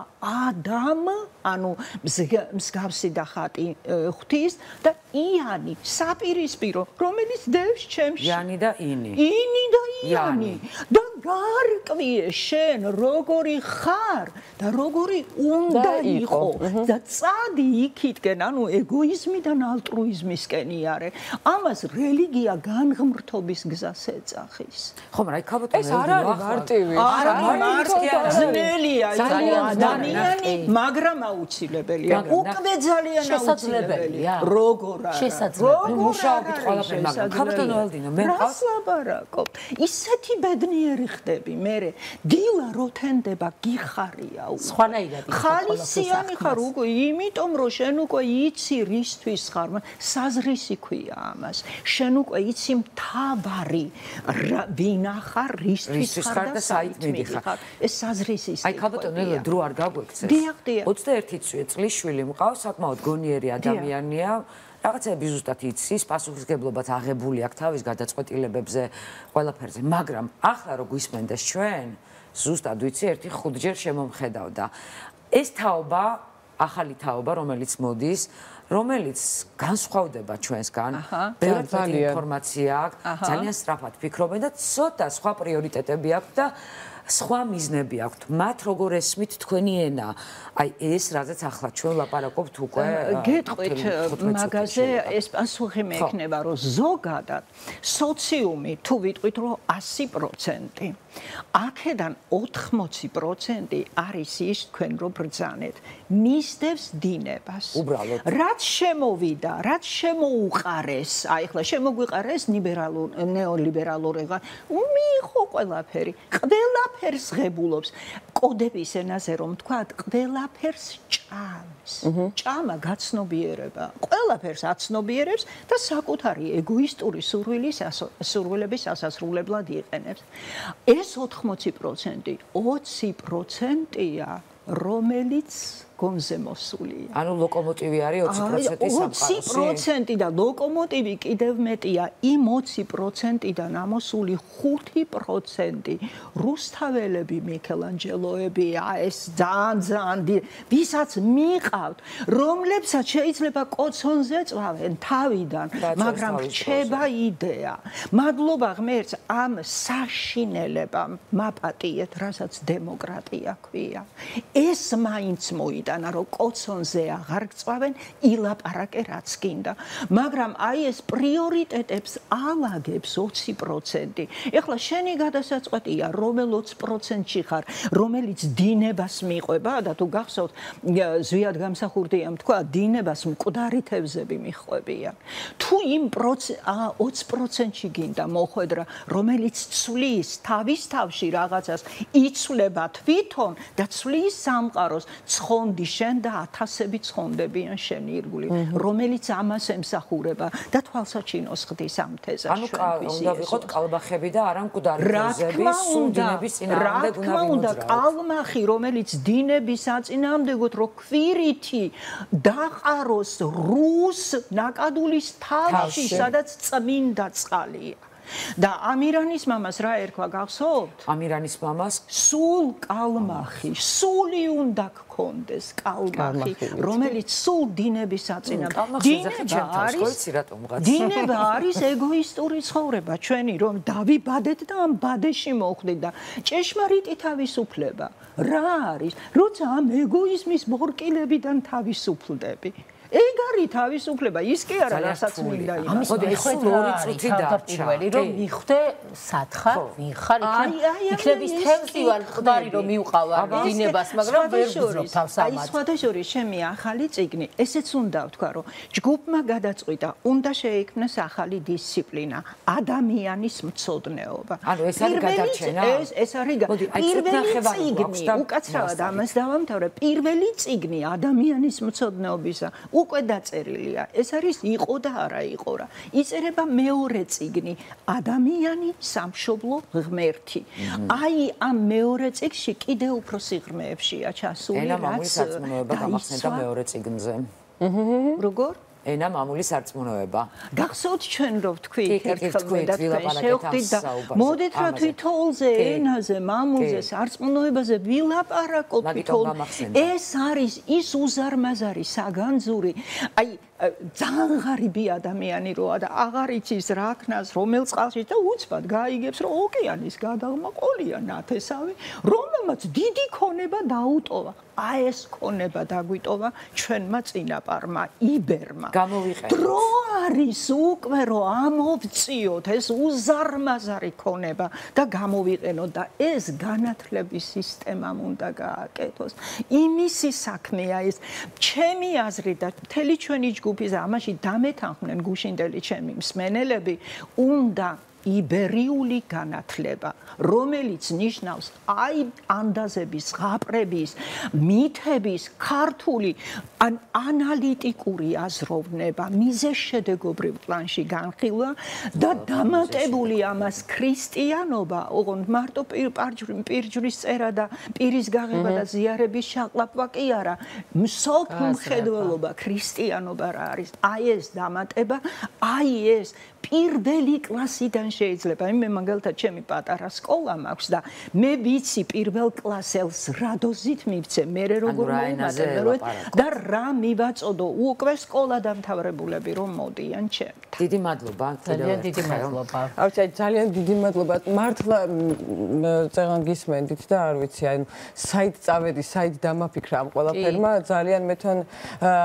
ანუ მსგავსი და ხატი ღვთის და იანი, საპირისპირო, რომელიც დევს ჩემში. იანი და ინი. ინი და იანი. და გარკვიე შენ როგორი ხარ და როგორი უნდა იყო და წადი იქითკენ, ანუ ეგოიზმიდან ალტრუიზმისკენ იარე. ამას რელიგია განღმრთობის გზას ეძახის. ხო, მაგრამ აი ქაბოტონი ეს არ არის მარტივი. არა, ძნელია ადამიანი, მაგრამ აუცილებელია. უკვე ძალიან აუცილებელია. როგორ არა? შესაძლებელი. მუშაობით ყველაფერი, მაგრამ ქაბოტონი ვალდინო, მე რას ლაპარაკობ? ისეთი ბედნიერი ხდები, მე დილა როთენდება გიხარია უკვე. სხვანაირად ხალისიანი ხარ უკვე, იმიტომ რომ შენ უკვე იცი რისთვის ხარ, საზრისი ქვია ამას. შენ უკვე იცი მთავარი ვინა ხარ, რისთვის ხარ და საით მიდიხარ. ეს საზრისის. აი ქაბოტონი დრო არ გაგვექცეს. 21 წლის შვილი მყავს, საკმაოდ გონიერი ადამიანია. რაღაცები ზუსტად იცის, პასუხისგებლობაც აღებული აქვს თავის გადაწყვეტილებებზე, ყველაფერზე, მაგრამ ახლა რო გვისმენდეს ჩვენ, ზუსტად ვიცი, ერთი 5 ჯერ შემომხედავდა. ეს თაობა, ახალი თაობა, რომელიც მოდის, რომელიც განსხვავდება ჩვენსგან, ბევრი ინფორმაცია აქვს, ძალიან სწრაფად ფიქრობენ და ცოტა სხვა პრიორიტეტები აქვს და სხვა მიზნები აქვთ. მათ როგორ ესმით თქვენი ენა? აი ეს რაზეც ახლა ჩვენ ლაპარაკობთ უკვე. გეტყვით მაგაზე ეს პასუხი მექნება, რომ ზოგადად სოციუმი თუ ვიტყვით რომ 100%, აქედან 80% არის ის თქვენ რო ბრძანეთ, მისდევს დინებას. უბრალოდ. რაც შემოვიდა, რაც შემოუყარეს, აი ხლა შემოგვიყარეს ნეოლიბერალური მიიღო ყველაფერი, ყველაფერს ღებულობს. კოდების ენაზე რომ თქვათ, ყველაფერს ჭამს. ჭამა გაცნობიერება, ყველაფერს აცნობიერებს და საკუთარი ეგოისტური სურვილების ასასრულებლად იყენებს. ეს 80%, 20%-ია, რომელიც გონზე მოსულია. ანუ ლოკომოტივი არის 20% სამყაროს. 20% და ლოკომოტივი კიდევ მეტია, იმ 20%-დან ამოსული 5% რუსთაველები, მიქელანჯელოები, ეს ძალიან ვისაც მიყავთ, რომლებსაც შეიძლება კოცონზე წვავენ თავიდან, მაგრამ რჩება იდეა. მადლობა ღმერთს ამ საშინელებამ მაპატიეთ, რასაც დემოკრატია ქვია. ეს მაინც მოიდა რომ კოცონზე აღარ გწვავენ, ილაპარაკე რაც გინდა. მაგრამ აი ეს პრიორიტეტებს ალაგებს 20%. ეხლა შენი გადასაწყვეტია, რომელ 20%-ში ხარ, რომელიც დინებას მიყვება და თუ გახსოვთ, ზვიად გამსახურდიამ თქვა, დინებას მკვდარი თევზები მიყვებიან. თუ იმ 20%-ში გინდა მოხვედრა, რომელიც ცვლის თავის თავში რაღაცას, იცვლება თვითონ და ცვლის სამყაროს, ცხონდი შენ და ათასები ცხონდებიან შენი ირგვლივ, რომელიც ამას ემსახურება და თვალსაჩინოს ხდის ამ თეზას. ანუ უნდა ვიყოთ კალბახები და არა მკვდარი თევზები, სულ დინების წინააღმდეგ უნდა ვიმოძრაოთ. კალმახი, რომელიც დინების საწინააღმდეგოდ რო ქვირითი დაყაროს რუს ნაკადულის თავში, სადაც წმინდა წყალია. და ამირანის მამას რა ერქვა გახსოვთ? ამირანის მამას სულ კალმახი, სული უნდა გქონდეს კალმახი, რომელიც სულ დინების საწინააღმდეგო. დინება არის ეგოისტური ცხოვრება ჩვენი, რომ დავიბადეთ და ამ ბადეში მოვხდით და ჭეშმარიტი თავისუფლება რა არის? როცა ამ ეგოიზმის ბორკილებიდან თავისუფლდები. ეგ არის თავისუფლება, ის კი არა, რასაც მინდა იმას. მოდი, ეს 2 წუთი დარჩა. რომ მიხვდე სათხარ, ვიხარ, იქნების თევზი ვარ, მყდარი რომ მივყავა დინებას, მაგრამ ვერ ვძრობ თავს ამათ. აი, სხვადასხვა შემი ახალი წიგნი, ესეც უნდა ვთქვა, რომ ჯგუფმა გადაწყვიტა, უნდა შეიქმნას ახალი დისციპლინა, ადამიანის მცოდნეობა. ანუ ეს არის გადარჩენა? ეს არის პირველი წიგნი, უკაცრავად ამას დავამთავრე, პირველი წიგნი ადამიანის მცოდნეობისა. უკვე დაწერილია. ეს არის იყო და არა იყო რა. იწერება მეორე წიგნი, ადამიანი სამშობლო ღმერთი. აი ამ მეორე წიგნში კიდევ უფრო სიღრმეებშია ჩასული, ენა მამულის სარწმუნოება გამახსენდა მეორე წიგნზე. როგორ? ენა მამულის სარწმუნოება. გახსოვთ ჩვენ რომ ვთქვით ერთხელ და შევხვდით და მოდით რა თვითონზე, ენაზე, მამულზე, სარწმუნოებაზე ვილაპარაკოთ თვითონ. ეს არის ის უზარმაზარი საგანძური, აი ძალიან ღარიბი ადამიანი როა და აღარ იცის რა ქნას, რომელ წყალში და უცბად გაიგებს, რომ ოკეანის გადაღმა ყოლია ნათესავი, რომელმაც დიდი ქონება დაუტოვა. აი ეს ქონება დაგვიტოვა ჩვენმა წინაპარმა, იბერმა. დრო არის უკვე რომ ამოვწიოთ ეს უზარმაზარი ქონება და გამოვიყენოთ და ეს განათლების სისტემამ უნდა გააკეთოს. იმისი საქმეა ეს. ჩემი აზრით და მთელი ჩვენი ჯგუფის ამაში დამეთანხმდნენ გუშინდელი ჩემი მსმენელები, უნდა იბერიული განათლება, რომელიც ნიშნავს აი ანდაზების, ზღაპრების, მითების, ქართული ანალიტიკური აზროვნება, მიზეზშედეგობრივ პლანში განხილვა და დამატებული ამას ქრისტიანობა, ოღონდ მარტო პირჯვრის წერა და პირის გაღება და ზიარების შაყლაპვა კი არა, მსოფლმხედველობა, ქრისტიანობა რა არის? აი ეს დამატება, აი ეს პირველი კლასიდან შეიძლება. მე მაგალითად ჩემი პატარა სკოლა მაქვს და მე ვიცი პირველ კლასელს რა დოზით მივცე, მე როგორ მოვიმატებელოთ და რა მივაწოდო. უკვე სკოლა დამთავრებულები რომ მოდიან ჩემთან. დიდი მადლობა. ძალიან დიდი მადლობა. აი ძალიან დიდი მადლობა. მართლა წეგან გისმენდით და არ ვიცი, აი საით წავედი, საით დამაფიქრა ამ ყველაფერმა, ძალიან მე თან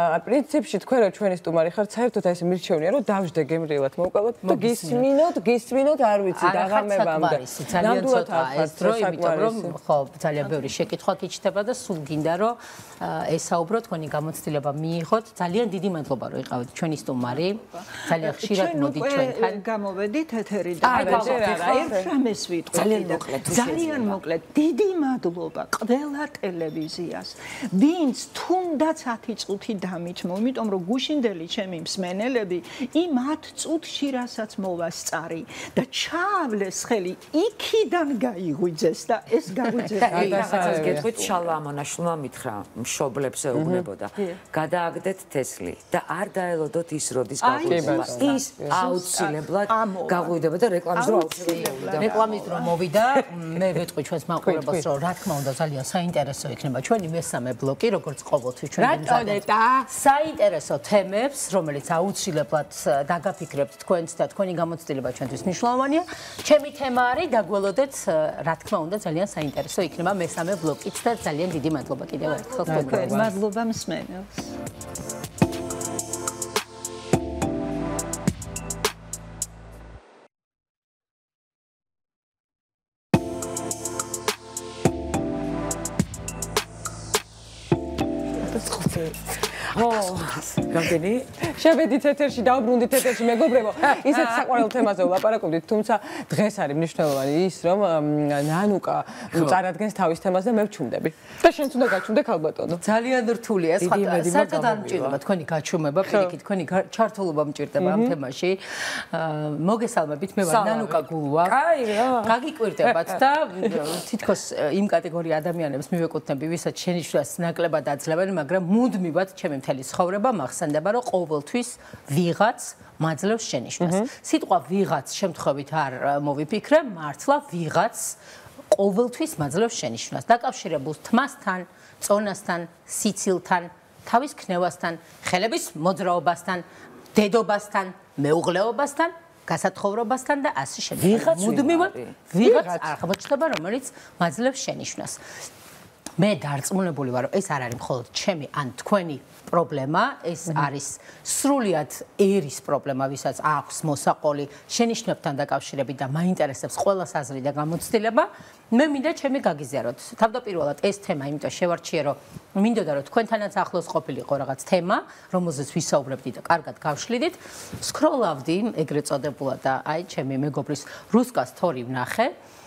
პრინციპში თქვენ რა ჩვენი სტუმარი ხართ, საერთოდ აი ეს მირჩევნია რომ დავждე გემრიელად მოვყავოთ და გისმინოთ დავიძღვინოთ, არ ვიცი, დაღამებამდე. ძალიან ცოტაა ეს დრო, იმიტომ რომ ხო, ძალიან ბევრი შეკითხვა გიჩნდება და სულ გინდა რომ ესაუბროთ, თქვენი გამოცდილება მიიღოთ. ძალიან დიდი მადლობა რომ იყავით ჩვენი სტუმარი. ძალიან ხშირად მოდით ჩვენთან. გამოვედით ეთერიდან. ერთ რამეს ვიტყვი და ძალიან მოკლედ. დიდი მადლობა ყველა ტელევიზიას, ვინც თუნდაც 10 წუთი დამიჭმო, იმიტომ რომ გუშინდელი ჩემი მსმენელები იმ 10 წუთში რასაც მოვასწარი და ჩავლეს ხელი იქიდან გაიღვიძეს და ეს გაგვიძება. რაღაცას გეტყვით, შალვა ამონაშვილმა მითხრა, მშობლებს ეუბნებოდა, გადააგდეთ თესლი და არ დაელოდოთ ის როდის გაგვიდება. ის აუცილებლად გაგვიდება და რეკლამის დრო აუცილებლად. რეკლამის დრო მოვიდა, მე ვეტყვი ჩვენს მაყურებელს, რომ რა თქმა უნდა ძალიან საინტერესო იქნება ჩვენი მესამე ბლოკი, როგორც ყოველთვის ჩვენ საინტერესო თემებს, რომელიც აუცილებლად დაგაფიქრებთ თქვენც და თქვენი გამოცდილება ჩვენთვის მნიშვნელოვანია. ჩემი თემა არის დაგველოდეთ, რა თქმა უნდა ძალიან საინტერესო იქნება მესამე ბლოკიც და ძალიან დიდი მადლობა კიდევ ერთხელ თქვენ. მადლობა მსმენელს. გამდენი შევედით ეთერში დავბრუნდით ეთერში მეგობრებო ისეთ საყვარელ თემაზე ვლაპარაკობდით თუმცა დღეს არის მნიშვნელოვანი ის რომ ნანუკა წარადგენს თავის თემას და მე ვჩუმდები და შენც უნდა გაჩუმდე ქალბატონო ძალიან რთულია საერთოდ არ მჭირდება თქვენი გაჩუმება პირიქით თქვენი ჩართულობა მჭირდება ამ თემაში მოგესალმებით მე ვარ ნანუკა გულუა კაი რა გაგიკვირდებათ და თითქოს იმ კატეგორია ადამიანებს მივეკუთვნები ვისაც შენიშვნას ნაკლებად აძლევენ მაგრამ მუდმივად ჩემი მთელი ცხოვრება მახსენდება რომ ყოველთვის ვიღაც მაძლევს შენიშვნას. სიტყვა ვიღაც შემთხვევით არ მოვიფიქრე, მართლა ვიღაც ყოველთვის მაძლევს შენიშვნას. დაკავშირებულ თმასთან, წონასთან, სიცილთან, თავის ქნევასთან, ხელების მოძრაობასთან, დედობასთან, მეუღლეობასთან, გასათხოვრობასთან და ასე შემდეგ. ვიღაც მუდმივად ვიღაც არ ხმოჩნდება, რომელიც მაძლევს შენიშვნას. მე დარწმუნებული ვარ, რომ ეს არ არის მხოლოდ ჩემი ან თქვენი პრობლემა, ეს არის სრულიად ერის პრობლემა, ვისაც აქვს მოსაყოლი შენიშვნებთან დაკავშირებით და მაინტერესებს ყველას აზრი და გამოცდილება. მე მინდა ჩემი გაგიზიაროთ. თავდაპირველად ეს თემა, იმიტომ შევარჩიე, რომ მინდოდა რომ თქვენთანაც ახლოს ყოფილიყო რაღაც თემა, რომელზეც ვისაუბრებდით და კარგად გავშლიდით. სკროლავდი ეგრეთ წოდებულად და აი ჩემი მეგობრის რუსკა სტორი ვნახე.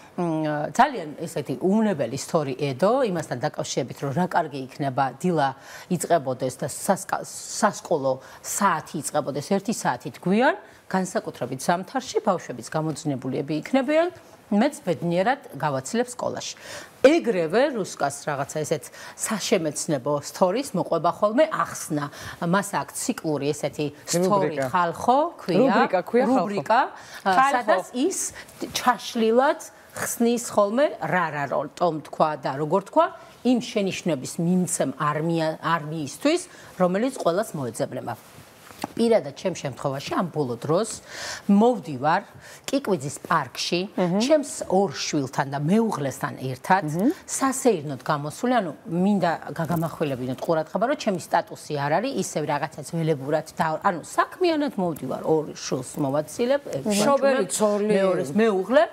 ძალიან ესეთი უვნებელი სტორი ედო იმასთან დაკავშირებით რომ რა კარგი იქნება დილა იწყებოდეს და სასკოლო საათი იწყებოდეს 1 საათით გვიან განსაკუთრებით ზამთარში ბავშვებიც გამოძნებულიები იქნებიან მეც ბედნიერად გავაცილებ სკოლაში ეგრევე რუსკას რაღაცა ესეთ საშემეცნებო სტორის მოყვება ხოლმე ახსნა მას აქვს ციკლური ესეთი სტორი ხალხო ქვია რუბრიკა სადაც ის ჩაშლილად ხსნის ხოლმე რა რატომ თქვა და როგორ თქვა იმ შენიშვნების მიმცემ არმიისთვის რომელიც ყველას მოეძებნება პირადად ჩემ შემთხვევაში ამ ბოლო დროს მოვდივარ კიკვიძის პარკში ჩემს ორ შვილთან და მეუღლესთან ერთად სასეირნოდ გამოსული ანუ მინდა გაგამახვილებინოთ ყურადღება რომ ჩემი სტატუსი არ არის ისევ რაღაცას ველებურად და ანუ საქმიანად მოვდივარ ორ შვილს მოვაცილებ მშობელი ცოლი მეორეს მეუღლე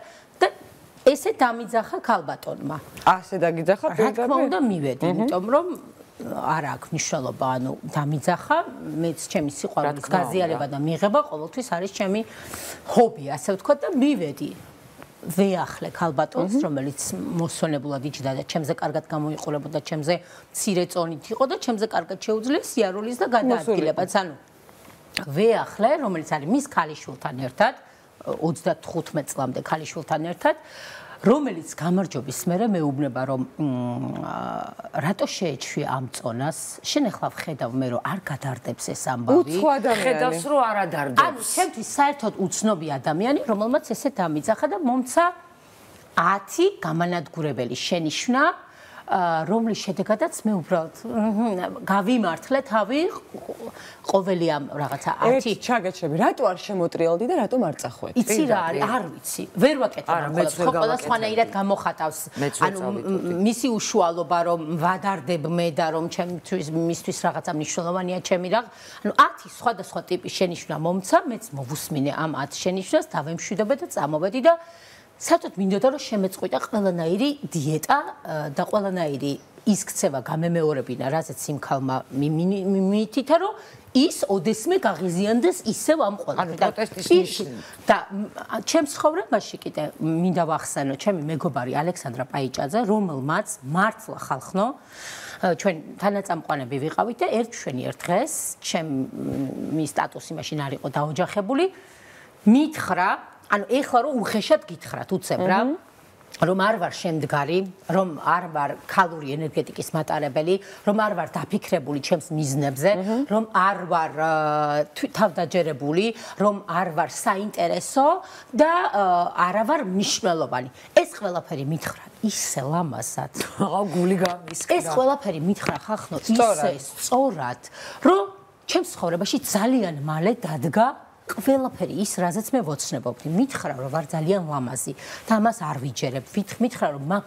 ესე დამიძახა ქალბატონმა. ასე დაგიძახა რა თქმა უნდა მივედი, იმიტომ რომ არ აქვს მნიშვნელობა, ანუ დამიძახა, მეც ჩემი სიყვარულის გაზიარება და მიღება ყოველთვის არის ჩემი ჰობი, ასე ვთქვა და მივედი. ვეახლე ქალბატონს, რომელიც მოსვენებულად იჯდა და ჩემზე კარგად გამოიყურებოდა, ჩემზე მცირე წონით იყო და ჩემზე კარგად შეუძლია სიარულის და გადაადგილებაც, ანუ ვეახლე, რომელიც არის მის ქალიშვილთან ერთად 35 წლამდე ქალიშვილთან ერთად, რომელიც გამარჯვების მერე მეუბნება, რომ რატო შეეჩვია ამ წონას, შენ ახლა ხედავ მე რომ არ გადარდებს ეს ამბავი. ხედავს რომ არ ადარდებს. ანუ ჩემთვის საერთოდ უცნობი ადამიანი, რომელმაც ესე დამიძახა და მომცა 10 გამანადგურებელი შენიშვნა რომლის შედეგადაც მე უბრალოდ გავიმართლე თავი ყოველი ამ რაღაცა 10 ჩაგეჩები, რატო არ შემოტრიალდი და რატომ არ წახვედი? იცი რა არის? არ ვიცი. ვერ ვაკეთებ ამ ყველას. ხო, ყველა სხვანაირად გამოხატავს. მისი უშუალობა რომ ვადარდებ მე და რომ მისთვის რაღაცა მნიშვნელოვანია ჩემი რა. 10 სხვადასხვა ტიპის შენიშვნა მომცა, მეც მოვუსმინე ამ 10 შენიშვნას, დავემშვიდობე და წამოვედი და საერთოდ მინდოდა რომ შემეწყვიტა ყველანაირი დიეტა და ყველანაირი ის ქცევა გამემეორებინა, რაზეც სიმქალმა მითითა რომ ის ოდესმე გაღიზიანდეს ისევ ამ ყველაფერს. და ჩემს ცხოვრებაში კიდე მინდა ვახსენო ჩემი მეგობარი ალექსანდრა პაიჭაძე, რომელმაც მართლა ხალხნო ჩვენ თანაწამყვანები ვიყავით და ერთ დღეს ჩემი სტატუსი მაშინ არ იყო დაოჯახებული, მითხრა, ანუ ეხლა რომ უხეშად გითხრათ უცებ რა, რომ არ ვარ შემდგარი, რომ არ ვარ ქალური ენერგეტიკის მატარებელი, რომ არ ვარ დაფიქრებული ჩემს მიზნებზე, რომ არ ვარ თავდაჯერებული, რომ არ ვარ საინტერესო და არა ვარ მნიშვნელოვანი. ეს ყველაფერი მითხრა ისე ლამაზად. გული გამისკრა. ეს ყველაფერი მითხრა ხახნო ისე სწორად, რომ ჩემს ცხოვრებაში ძალიან მალე დადგა ყველაფერი ის, რაზეც მე ვოცნებობდი. მითხრა, რომ ვარ ძალიან ლამაზი და ამას არ ვიჯერებ. მითხრა, რომ მაგ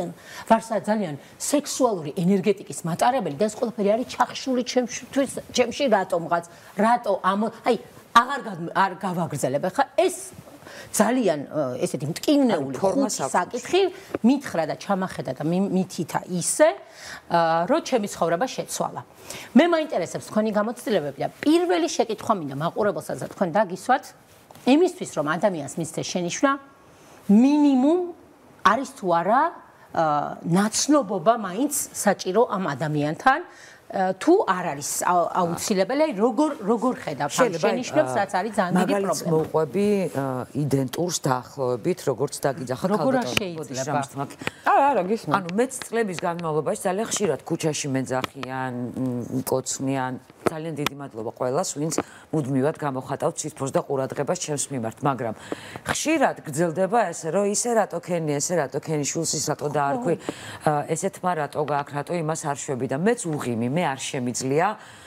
ძალიან სექსუალური ენერგეტიკის მატარებელი და ეს ყველაფერი არის ჩახშული ჩემში რატომღაც. რატო აი არ გავაგრძელებ. ხა ეს ძალიან ესეთი მტკივნეული საკითხი მითხრა და ჩამახედა და მითითა ისე რომ ჩემი ცხოვრება შეცვალა. მე მაინტერესებს თქვენი გამოცდილებები და პირველი შეკითხვა მინდა მაყურებელსაც და თქვენ დაგისვათ იმისთვის რომ ადამიანს მისცეს შენიშვნა მინიმუმ არის თუ არა ნაცნობობა მაინც საჭირო ამ ადამიანთან თუ არ არის აუცილებელი როგორ ხედავ ამ შენიშვნებს რაც არის ძალიან დიდი პრობლემა. მაგალითს მოყვები იდენტურს დაახლოებით როგორც დაგიძახა ქალბატონი. არა, გისმენთ. ანუ მეც წლების განმავლობაში ძალიან ხშირად ქუჩაში მეძახიან, მკოცნიან. ძალიან დიდი მადლობა ყველას, ვინც მუდმივად გამოხატავთ სითბოს და ყურადღებას ჩემს მიმართ, მაგრამ ხშირად გრძელდება ესე, რომ ისე რატო ქენი, ესე რატო ქენი შულს ის რატო დაარქვი, ესეთმა რატო გააკ, რატო იმას არ შვები და მეც უღიმი, მე არ შემიძლია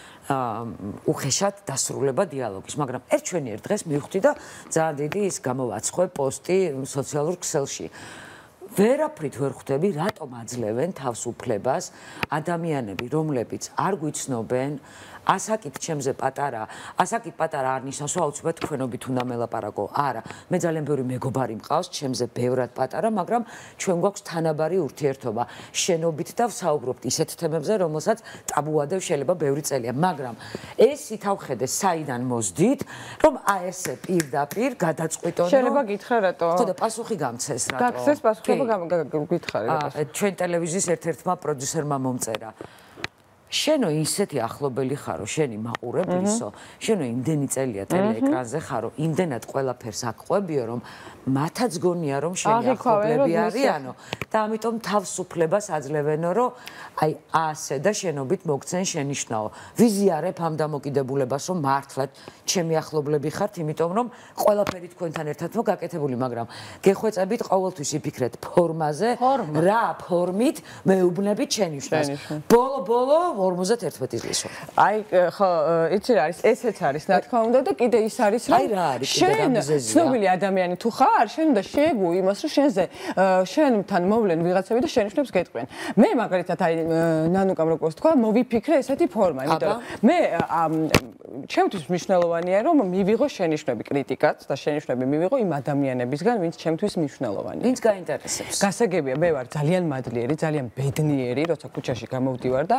უხეშად დასრულება დიალოგის, მაგრამ ერთ დღეს მივხვდი და ძალიან დიდი ის გამოვაცხვე პოსტი სოციალურ ქსელში. ვერაფრით ვერ ხვდები, რატომ აძლევენ თავისუფლებას ადამიანები, რომლებიც არ გვიცნობენ, ასაკით ჩემზე პატარა არ ნიშნავს, რომ აუცილებლად თქვენობით უნდა მელაპარაკო. არა, მე ძალიან ბევრი მეგობარი მყავს, ჩემზე ბევრად პატარა, მაგრამ ჩვენ გვაქვს თანაბარი ურთიერთობა. შენობით და ვსაუბრობთ ისეთ თემებზე, რომელსაც ტაბუადებ შეიძლება ბევრი წელია, მაგრამ ეს ითავხედე საიდან მოსდით, რომ ესე პირდაპირ გადაწყვიტონ. შეიძლება გითხრა რატო? ხო და პასუხი გამცეს რატო? გაქცეს პასუხი გითხარი რა პასუხი. ჩვენ ტელევიზიის ერთ-ერთმა პროდიუსერმა მომწერა. შენო ისეთი ახლობელი ხარო, შენი მაყურებლისო, შენო იმდენი წელია ტელეეკრანზე ხარო, იმდენად ყველაფერს აკყვებიო, რომ მათაც გონია, რომ შენი ახლობლები არიანო და ამიტომ თავისუფლებას აძლევენო, რომ აი ასე და შენობით მოგცენ შენიშვნაო. ვიზიარებ ამ დამოკიდებულებას, რომ მართლაც ჩემი ახლობლები ხართ, იმიტომ რომ ყველაფერი თქვენთან ერთად მოგაკეთებული, მაგრამ გეხვეწებით ყოველთვის იფიქრეთ ფორმაზე, რა ფორმით მეუბნებით შენიშვნას. ბოლო 51 წლის. აი ხო, იცი რა არის, ესეც არის, რა თქმა უნდა და კიდე ის არის, რომ შენ ცნობილი ადამიანი თუ ხარ, შენ უნდა შეეგუო იმას, რომ შენთან მოვლენ ვიღაცები და შენიშვნებს გეტყვიან. მე მაგალითად აი ნანუკამ როგორც თქვა, მოვიფიქრე ესეთი ფორმა, იმიტომ რომ მე ჩემთვის მნიშვნელოვანია, რომ მივიღო შენიშვნები კრიტიკაც და შენიშვნები მივიღო იმ ადამიანებისგან, ვინც ჩემთვის მნიშვნელოვანია. ვინც გაინტერესებს. გასაგებია, მე ვარ ძალიან მადლიერი, ძალიან ბედნიერი, როცა ქუჩაში გამოვდივარ და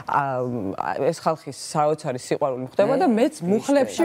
ეს ხალხის საოცარი სიყვარული ხდება და მეც მუხლებში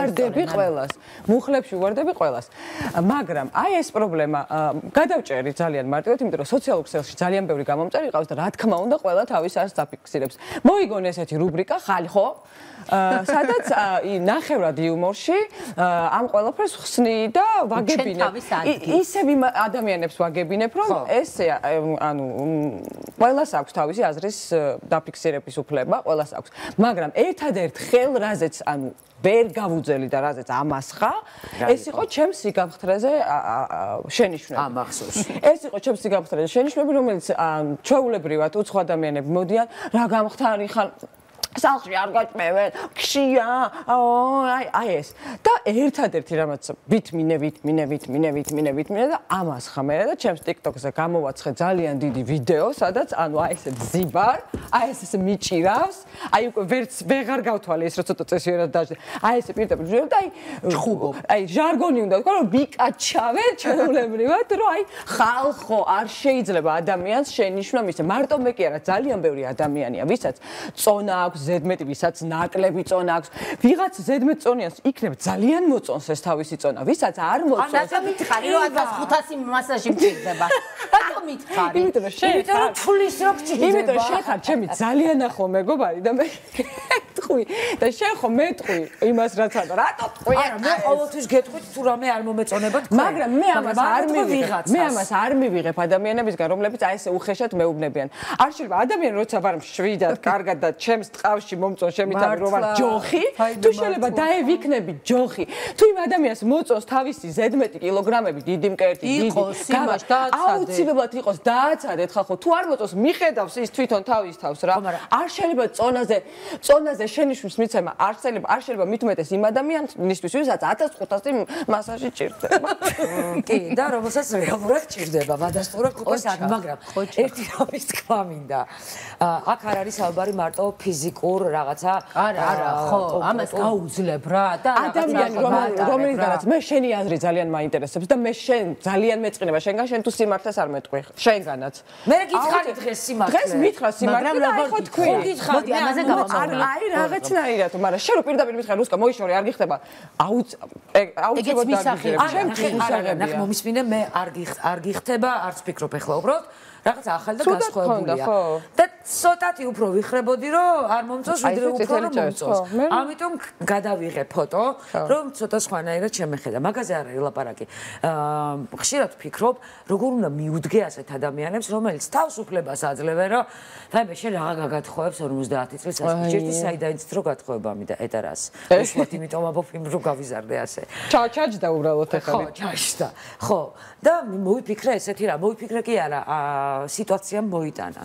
ვუვარდები ყველას. მაგრამ აი ეს პრობლემა გადავჭერი ძალიან მარტივად, იმიტომ რომ სოციალურ ქსელში ძალიან ბევრი გამომწერი ყავს და რა თქმა უნდა ყველა თავის არს დაფიქსირებს. მოიგონ ესეთი რუბრიკა ხალხო, სადაც ნახევრად იუმორში ამ ყველაფერს ხსნი და ვაგებინებ. ისევ იმ ადამიანებს ვაგებინებ, რომ ეს ანუ ყველას აქვს თავისი აზრის დაფიქსირების შეხვედრის უფლება ყველას აქვს. მაგრამ ერთადერთ ხელ რაზეც ანუ ვერ გავუძელი და რაზეც ამასხა, ეს იყო ჩემს სიგამხტრეზე შენიშვნები. ამახსოვს. ეს იყო ჩემს სიგამხტრეზე შენიშვნები, რომელიც ჩვეულებრივად უცხო ადამიანები მოდიან, რა გამხდარი ხარ სახლში არ გაჭმევენ, ქშია, აი ეს. და ერთადერთი რამაც მინე და ამას ხამერა და ჩემს TikTok-ზე გამოვაცხე ძალიან დიდი ვიდეო, სადაც ანუ აი ესე ძიბარ, აი ეს მიჭირავს, აი უკვე ვერც ვეღარ გავთვალე ეს რა ცოტა წესიერად დაждე. აი ესე პირდაპირ და აი ხუბობ. აი ჟარგონი უნდა თქვა რომ ვიკაჩავე ჩვეულებრივად, რომ აი ხალხო არ შეიძლება ადამიანს შენიშვნა მისცე. მარტო მე კი არა, ძალიან ბევრი ადამიანია, ვისაც წონა აქვს ზედმეტი, ვისაც ნაკლები წონა აქვს. ვიღაც ზედმეტ წონიანს იქნებ ძალიან მოწონს ეს თავისი წონა, ვისაც არ მოწონს. ანუ მითხარი რომ 1500 მასაჟი მჭირდება. რატომ მითხარი? იმიტომ რომ თulis რო გჭირდება. იმიტომ რომ შენ ხარ ჩემი ძალიან ახლო მეგობარი და მე ტყვი და შენ ხო მეტყვი იმას რაც არა. რატო ტყვი? არა, მე ყოველთვის გეტყვით თუ რამე არ მომეწონება თქვენ. მაგრამ მე ამას არ მივიღებ ადამიანებისგან, რომლებიც აი ესე უხეშად მეუბნებიან. არ შეიძლება ადამიანი როცა ვარ მშვიდად, კარგად და ჩემს ტყავში მომწონს შემითავი რომ ვარ ჯოხი, თუ შეიძლება დაევიქნები ჯოხი. თუ იმ ადამიანს მოწონს თავისი ზედმეტი კილოგრამები, დიდი მკერდი, დიდი იმაში დააცადე. აუცილებლად იყოს დააცადეთ ხალხო. თუ არ მოწონს მიხედავს ის თვითონ თავის თავს რა. არ შეიძლება წონაზე შენიშვნის მიცემა არ შეიძლება მithumetes იმ ადამიანისთვის, ვისაც 1500 მასაჟი ჭირდება. კი, და რომელსაც რეალურად ჭირდება, ვადასტურებ უკვე სად, მაგრამ ერთი რამის თქვა მინდა. აქ არ არის საუბარი მარტო ფიზიკურ რაღაცა. არა, ხო, ამას გაუძლებ რა და ადამიანი რომელიცაც მე შენი აზრი ძალიან მაინტერესებს და მე შენ ძალიან მეწყინება შენგან, შენ თუ სიმართლეს არ მეტყვი შენგანაც. მე გითხარი დღეს სიმართლე. დღეს მითხრა სიმართლე და აი ხო თქვი. მოდი ამაზე გავამაყრე. აი რაღაცნაირად, მაგრამ შენ რო პირდაპირ მითხრა რუსკა მოიშორე არ გიხდება. აუცილებლად მისაღები. ნახე მომისმინე მე არ გიხდება, არც ფიქრობ ახლა უბრალოდ რაღაც ახალი და განსხვავებულია. და ცოტათი უფრო ვიხრებოდი რომ არ მომწონს, ვიდრე უფრო რომ მომწონს. ამიტომ გადავიღე ფოტო, რომ ცოტა სხვანაირად შემეხედა. მაგაზე არ არის ლაპარაკი. ხშირად ვფიქრობ, როგორ უნდა მიუდგე ასეთ ადამიანებს, რომელიც თავისუფლებას აძლევენ, რომ დაიმე შენ რა გაგათხოვებს 50 წლის ასაკში, საიდან იცით რომ გათხოვებამი და ეტარას. უშუალოდ იმიტომ აბოფიმ რო გავიზარდე ასე. ჩაჯდა უბრალოდ ახლა. ხო, ჩაჯდა. ხო, და მოვიფიქრე ესეთი რა, მოვიფიქრე კი არა, სიტუაცია მოიტანა.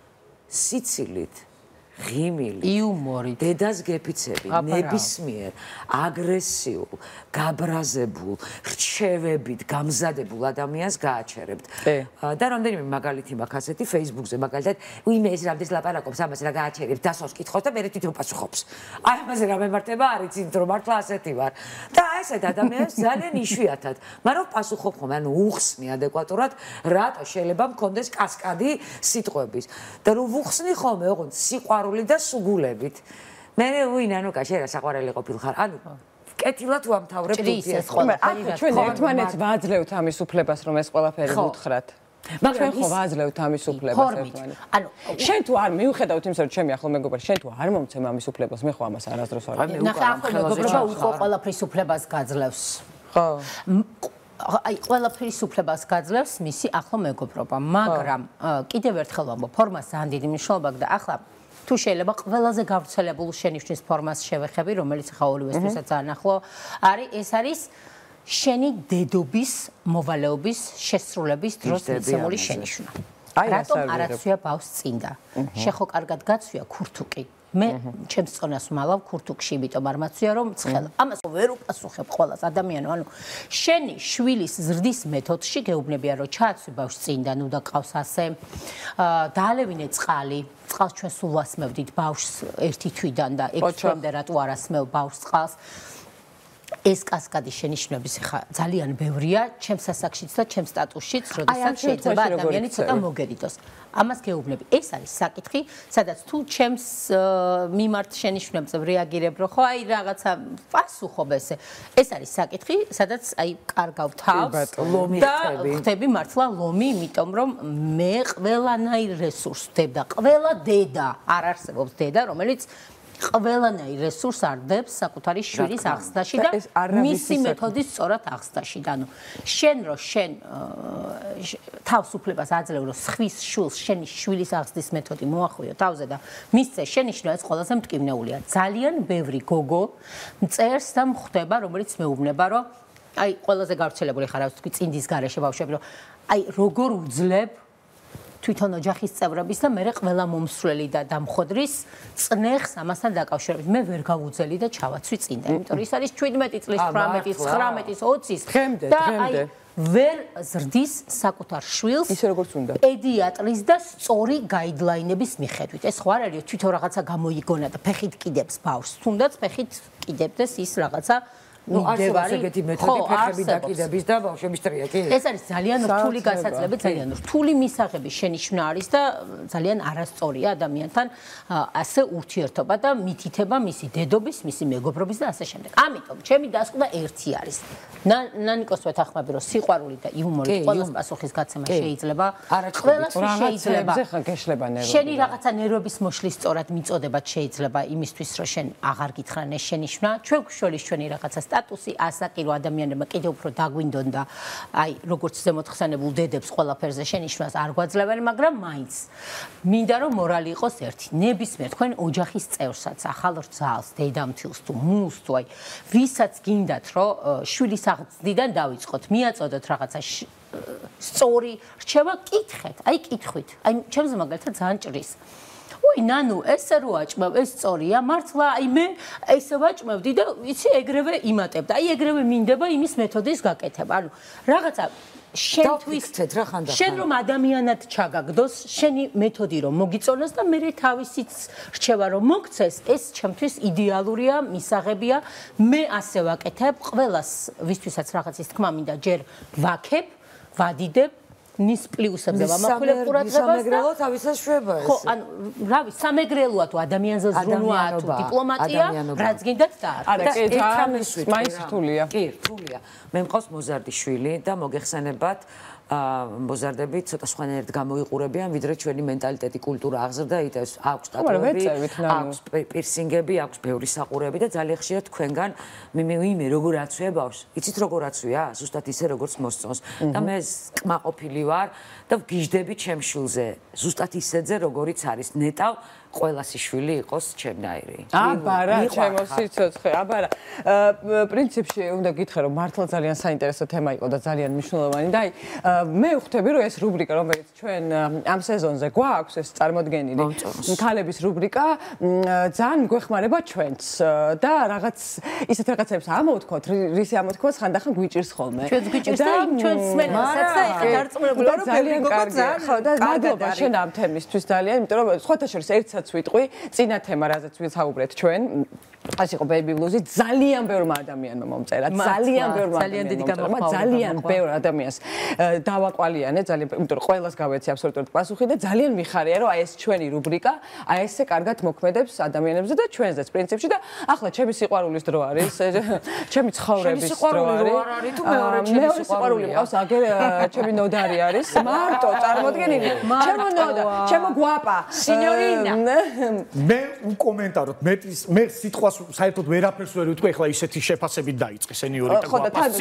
სიცილით, ღიმილით, იუმორით, დედას გეფიცები, ნებისმიერ, აგრესიულ, გაბრაზებულ, რჩევებით გამზადებულ ადამიანს გააჩერებთ. და რამდენიმე მაგალითი მაქვს ასეთი Facebook-ზე, მაგალითად, ვინმე ეს რამდენს ლაპარაკობს, ამას რა გააჩერებთ, დასოს კითხავს და მე თვითონ პასუხობს. აი ამაზე რა მემართება არ იცით რომ მართლა ასეთი ვარ. და ესეთ ადამიანებს ძალიან იშვიათად, მაგრამ პასუხობ ხომ, ანუ უხსნი ადეკვატურად, რატო შეიძლება მქონდეს კასკადი სიტყვების. და რომ ვუხსნი ხოლმე, ოღონდ სიყვარული და სუგულებით. მე ვინ ანუკა შენ რა საყვარელი ყოფილ ხარ? ანუ კეთილად ვამთავრებ ეს ყველაფერი. ჩვენ ერთმანეთს ვაძლევთ ამის უფლებას, რომ ეს ყველაფერი ვუთხრათ. მაგრამ ხო ვაძლევთ ამის უფლებას ერთმანეთს. ანუ შენ თუ არ მიუხედავთ იმისა, რომ ჩემი ახლო მეგობარი, შენ თუ არ მომცემ ამის უფლებას, მე ხო ამას არასდროს არ ვარ. ნახე, ახლო მეგობრობა უკვე ყველაფრის უფლებას გაძლევს. ხო. აი ყველაფრის უფლებას გაძლევს მისი ახლო მეგობრობა, მაგრამ კიდევ ერთხელ ვამბობ, ფორმას ძალიან დიდი მნიშვნელობა აქვს და ახლა თუ შეიძლება ყველაზე გავრცელებულ შენიშვნის ფორმას შევეხები, რომელიც ახლა ორივესთვისაც ძალიან ახლო არის, ეს არის შენი დედობის მოვალეობის შესრულების დროს მიცემული შენიშვნა. რატომ არ აცვია ბავშვს წინდა? შენ ხო კარგად გაცვია ქურთუკი. მე ჩემს წონას მალავ ქურთუკში, იმიტომ არ მაცვია რომ ცხელა. ამას ვერ უპასუხებ ყველას ადამიანო, ანუ შენი შვილის ზრდის მეთოდში გეუბნებია რომ ჩააცვი ბავშვს წინდა, ნუ და ყავს ასე. დაალევინე წყალი. წყალს ჩვენ სულ ვასმევდით ბავშვს ერთი თვიდან და 6 თვემდე რატო არ ასმევ ბავშვს წყალს. ეს კასკადის შენიშვნების ხა ძალიან ბევრია ჩემს ასაკშიც და ჩემს სტატუსშიც, როდესაც შეიძლება ადამიანი ცოტა მოგერიდოს. ამას გეუბნები. ეს არის საკითხი, სადაც თუ ჩემს მიმართ შენიშვნებზე რეაგირებ, რომ ხო აი რაღაცა პასუხობ ესე. ეს არის საკითხი, სადაც აი კარგავ თავს და ხდები მართლა ლომი, იმიტომ რომ მე ყველანაირ რესურსს ვდებ და ყველა დედა არ არსებობს დედა, რომელიც ყველანაირ რესურსს არდებს საკუთარი შვილის აღზრდაში და მისი მეთოდის სწორად აღზრდაში. ანუ შენ რო შენ თავისუფლებას აძლევ რომ ხვის შვილს შენი შვილის აღზრდის მეთოდი მოახვიო თავზე და მისცე შენიშნო ეს ყველაზე მტკივნეულია. ძალიან ბევრი გოგო წერს და მხვდება რომელიც მეუბნება რომ აი ყველაზე გავრცელებული ხარ თქვი წინდის გარეშე ბავშვები რომ აი როგორ უძლებ თვითონ ოჯახის წევრების და მე ყველა მომსვლელი და დამხოდრის წნეხს ამასთან დაკავშირებით მე ვერ გავუძელი და ჩავაცვი წინდა იმიტომ რომ ის არის 17 წლის 18-ის 19-ის 20-ის და აი ვერ ზრდის საკუთარ შვილს ისე როგორც უნდა პედიატრის და სწორი გაიდლაინების მიხედვით ეს ხო არ არის თვითონ რაღაცა გამოიგონა და ფეხით კიდებს ბავშვს თუნდაც ფეხით კიდებდეს ის რაღაცა არსებობს ეგეთი მეთოდი ფეხები დაკიდების და ბავშვების ტრიაკი. ეს არის ძალიან რთული გასაწლები, ძალიან რთული მისაღები შენიშვნა არის და ძალიან არასწორია ადამიანთან ასე ურთიერთობა და მითითება მისი დედობის, მისი მეგობრობის და ასე შემდეგ. ამიტომ ჩემი დასკვნა ერთი არის. ნანიკოს ვეთანხმები რომ სიყვარული და იუმორი ყველას პასუხისგაცემა შეიძლება ყველას შეიძლება ხა გეშლება ნერვები. შენი რაღაცა ნერვების მოშლის სწორად მიწოდებად შეიძლება იმისთვის რომ შენ აღარ გითხრან ეს შენიშვნა. ჩვენ გვშოლის ჩვენი რაღაცა სტატუსი ასაკი რომ ადამიანებმა კიდევ უფრო დაგვინდონ და აი როგორც ზემოთხსენებულ დედებს ყველაფერზე შენიშვნას არ გვაძლევენ, მაგრამ მაინც მინდა რომ მორალი იყოს ერთი. ნებისმიერ თქვენ ოჯახის წევრსაც, ახალ რძალს, დედამთილს თუ მუს თუ აი ვისაც გინდათ რომ შვილის აღზრდიდან დავიწყოთ, მიაწოდოთ რაღაცა სწორი რჩევა, კითხეთ, აი კითხვით. აი ჩემს მაგალითად ძალიან ჭრის. ой, ნანუ, ესე რო აჭმევ, ეს სწორია, მართლა, აი მე ესე ვაჭმევდი და იცი ეგრევე იმატებდა. აი ეგრევე მინდება იმის მეთოდის გაკეთება. ანუ რაღაცა შენთვის შენ რომ ადამიანად ჩაგაგდოს, შენი მეთოდი რომ მოგიწონოს და მე თავისიც რჩევა რომ მოგცეს, ეს ჩემთვის იდეალურია, მისაღებია. მე ასე ვაკეთებ, ყველას ვისთვისაც რაღაცის თქმა მინდა, ჯერ ვაქებ, ვადიდებ ნის პლუსებზე ვამახვილებ ყურადღებას და სამეგრელო თავისას შვება ეს. ხო, ანუ რავი, სამეგრელოა თუ ადამიანზე ზრუნვაა თუ დიპლომატია, რაც გინდათ და არა, კი, მაინც რთულია. კი, რთულია. მე მყავს მოზარდიშვილი და მოგეხსენებათ მოზარდები ცოტა სხვანაირად გამოიყურებიან, ვიდრე ჩვენი მენტალიტეტი, კულტურა აღზრდა იტევს, აქვს ტატუები, აქვს პირსინგები, აქვს ბევრი საყურები და ძალიან ხშირად თქვენგან მე როგორ აცვია ბავშვს? იცით როგორ აცვია? ზუსტად ისე როგორც მოსწონს. და მე კმაყოფილი ვარ და ვგიჟდები ჩემ შვილზე, ზუსტად ისეზე როგორიც არის. ნეტავ ყველასი შვილი იყოს ჩემნაირი. აბარა, ჩემო სიცოცხლე, აბარა. პრინციპში უნდა გითხრა რომ მართლა ძალიან საინტერესო თემა იყო და ძალიან მნიშვნელოვანი და აი მე ვხვდები რომ ეს რუბრიკა რომელიც ჩვენ ამ სეზონზე გვაქვს ეს წარმოდგენილი ქალების რუბრიკა ძალიან გვეხმარება ჩვენც და რაღაც ისეთ რაღაცებს ამოვთქვათ რისი ამოვთქვათ ხანდახან გვიჭირს ხოლმე ჩვენც გვიჭირს და ჩვენც სმენასაც და ეხლა დარწმუნებული რომ ძალიან კარგია ხო და მადლობა შენ ამ თემისთვის ძალიან იმიტომ რომ სხვათა შორის ერთსაც ვიტყვი წინა თემა რაზეც ვისაუბრეთ ჩვენ ეს იყო ბეიბი ბლუზი ძალიან ბევრმა ადამიანმა მომწერა ძალიან ბევრმა ადამიანმა ძალიან ბევრ ადამიანს დავაკვალიანე ძალიან იმიტომ რომ ყველას გავეცი აბსოლუტურად პასუხი და ძალიან მიხარია რომ აი ეს ჩვენი რუბრიკა აი ესე კარგად მოქმედებს ადამიანებზე და ჩვენზეც პრინციპში და ახლა ჩემი სიყვარულის დრო არის ჩემი ცხოვრების დრო არის თუ მეორე ჩემი სიყვარული მყავს აგერ ჩემი ნოდარი არის მარტო წარმოდგენილი ჩემო ნოდა ჩემო გვაპა სინიორინა მე უკომენტაროთ მე სიტყვას საერთოდ ვერაფერს ვერ ვიტყვი ახლა ისეთი შეფასებით დაიწყე სენიორიტა ხო და თან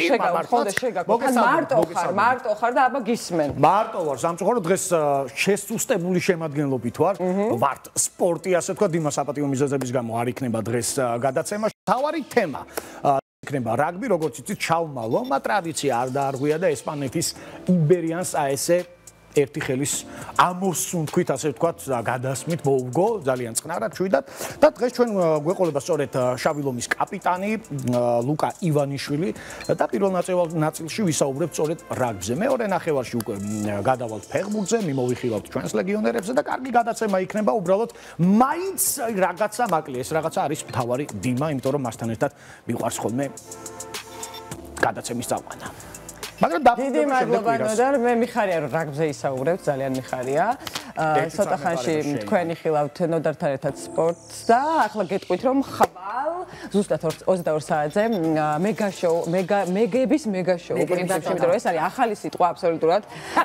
შეგაგო მარტო ხარ და აბა გისმენ მარტო ვარ სამწუხარო დღეს შესუსტებული შემადგენლობით ვარ სპორტი ასე თქვა დიმა საპატიო მიზეზების გამო არ იქნება დღეს გადაცემა თავარი თემა იქნება რაგბი როგორც იცით ჩავმალო მაგრამ ტრადიცია არ დაარღვია და ესპანეთის იბერიანს აესე ერთი ხელის ამოსუნ თქვით ასე ვთქვათ გადასმით მოუგო ძალიან წყნარად ჩვიდათ და დღეს ჩვენ გვეყოლება სწორედ შავი ლომის კაპიტანი ლუკა ივანიშვილი და პირველ ნაწილში ვისაუბრებთ სწორედ რაგბიზე მეორე ნახევარში უკვე გადავალთ ფეხბურთზე მიმოვიხილავთ ჩვენს ლეგიონერებზე და კარგი გადაცემა იქნება უბრალოდ მაინც რაღაცა მაკლი ეს რაღაცა არის მთავარი დინმა იმიტომ რომ მასთან ერთად მიყვარს ხოლმე გადაცემის წამყვანა მაგრამ დიდი მადლობა ნოდარ მე მიხარია რომ რაგბიზე ისაუბრებთ ძალიან მიხარია ცოტა ხანში თქვენი ხილავთ ნოდართან ერთად სპორტს და ახლა გეტყვით რომ ხვალ ზუსტად 22 საათზე მეგა შოუ, მეგების მეგა შოუ. იმიტომ რომ ეს არის ახალი სიტყვა აბსოლუტურად.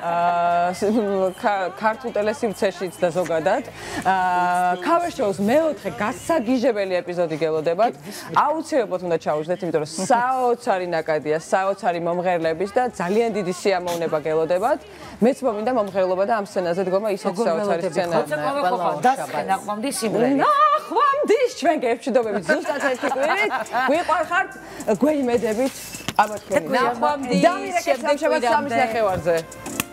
ქართულ ტელესივრცეშიც და ზოგადად. Cover shows მეოთხე გასაგიჟებელი ეპიზოდი გელოდებათ. აუცილებლად უნდა ჩაუждეთ, იმიტომ რომ საოცარი ნაკადია, საოცარი მომღერლების და ძალიან დიდი სიამოვნება გელოდებათ. მეც მომინდა მომღერლობა და ამ სცენაზე დგომა ისეთ საოცარი სცენაა. ნახვამდის სიმღერით. ნახვამდის ჩვენ გეფშვიდობებით ზუსტად ერთი კვირით. გვიყვარხართ გვეიმედებით აბა თქვენი. ნახვამდის დამირეკეთ სამშაბათ 3:00-ზე.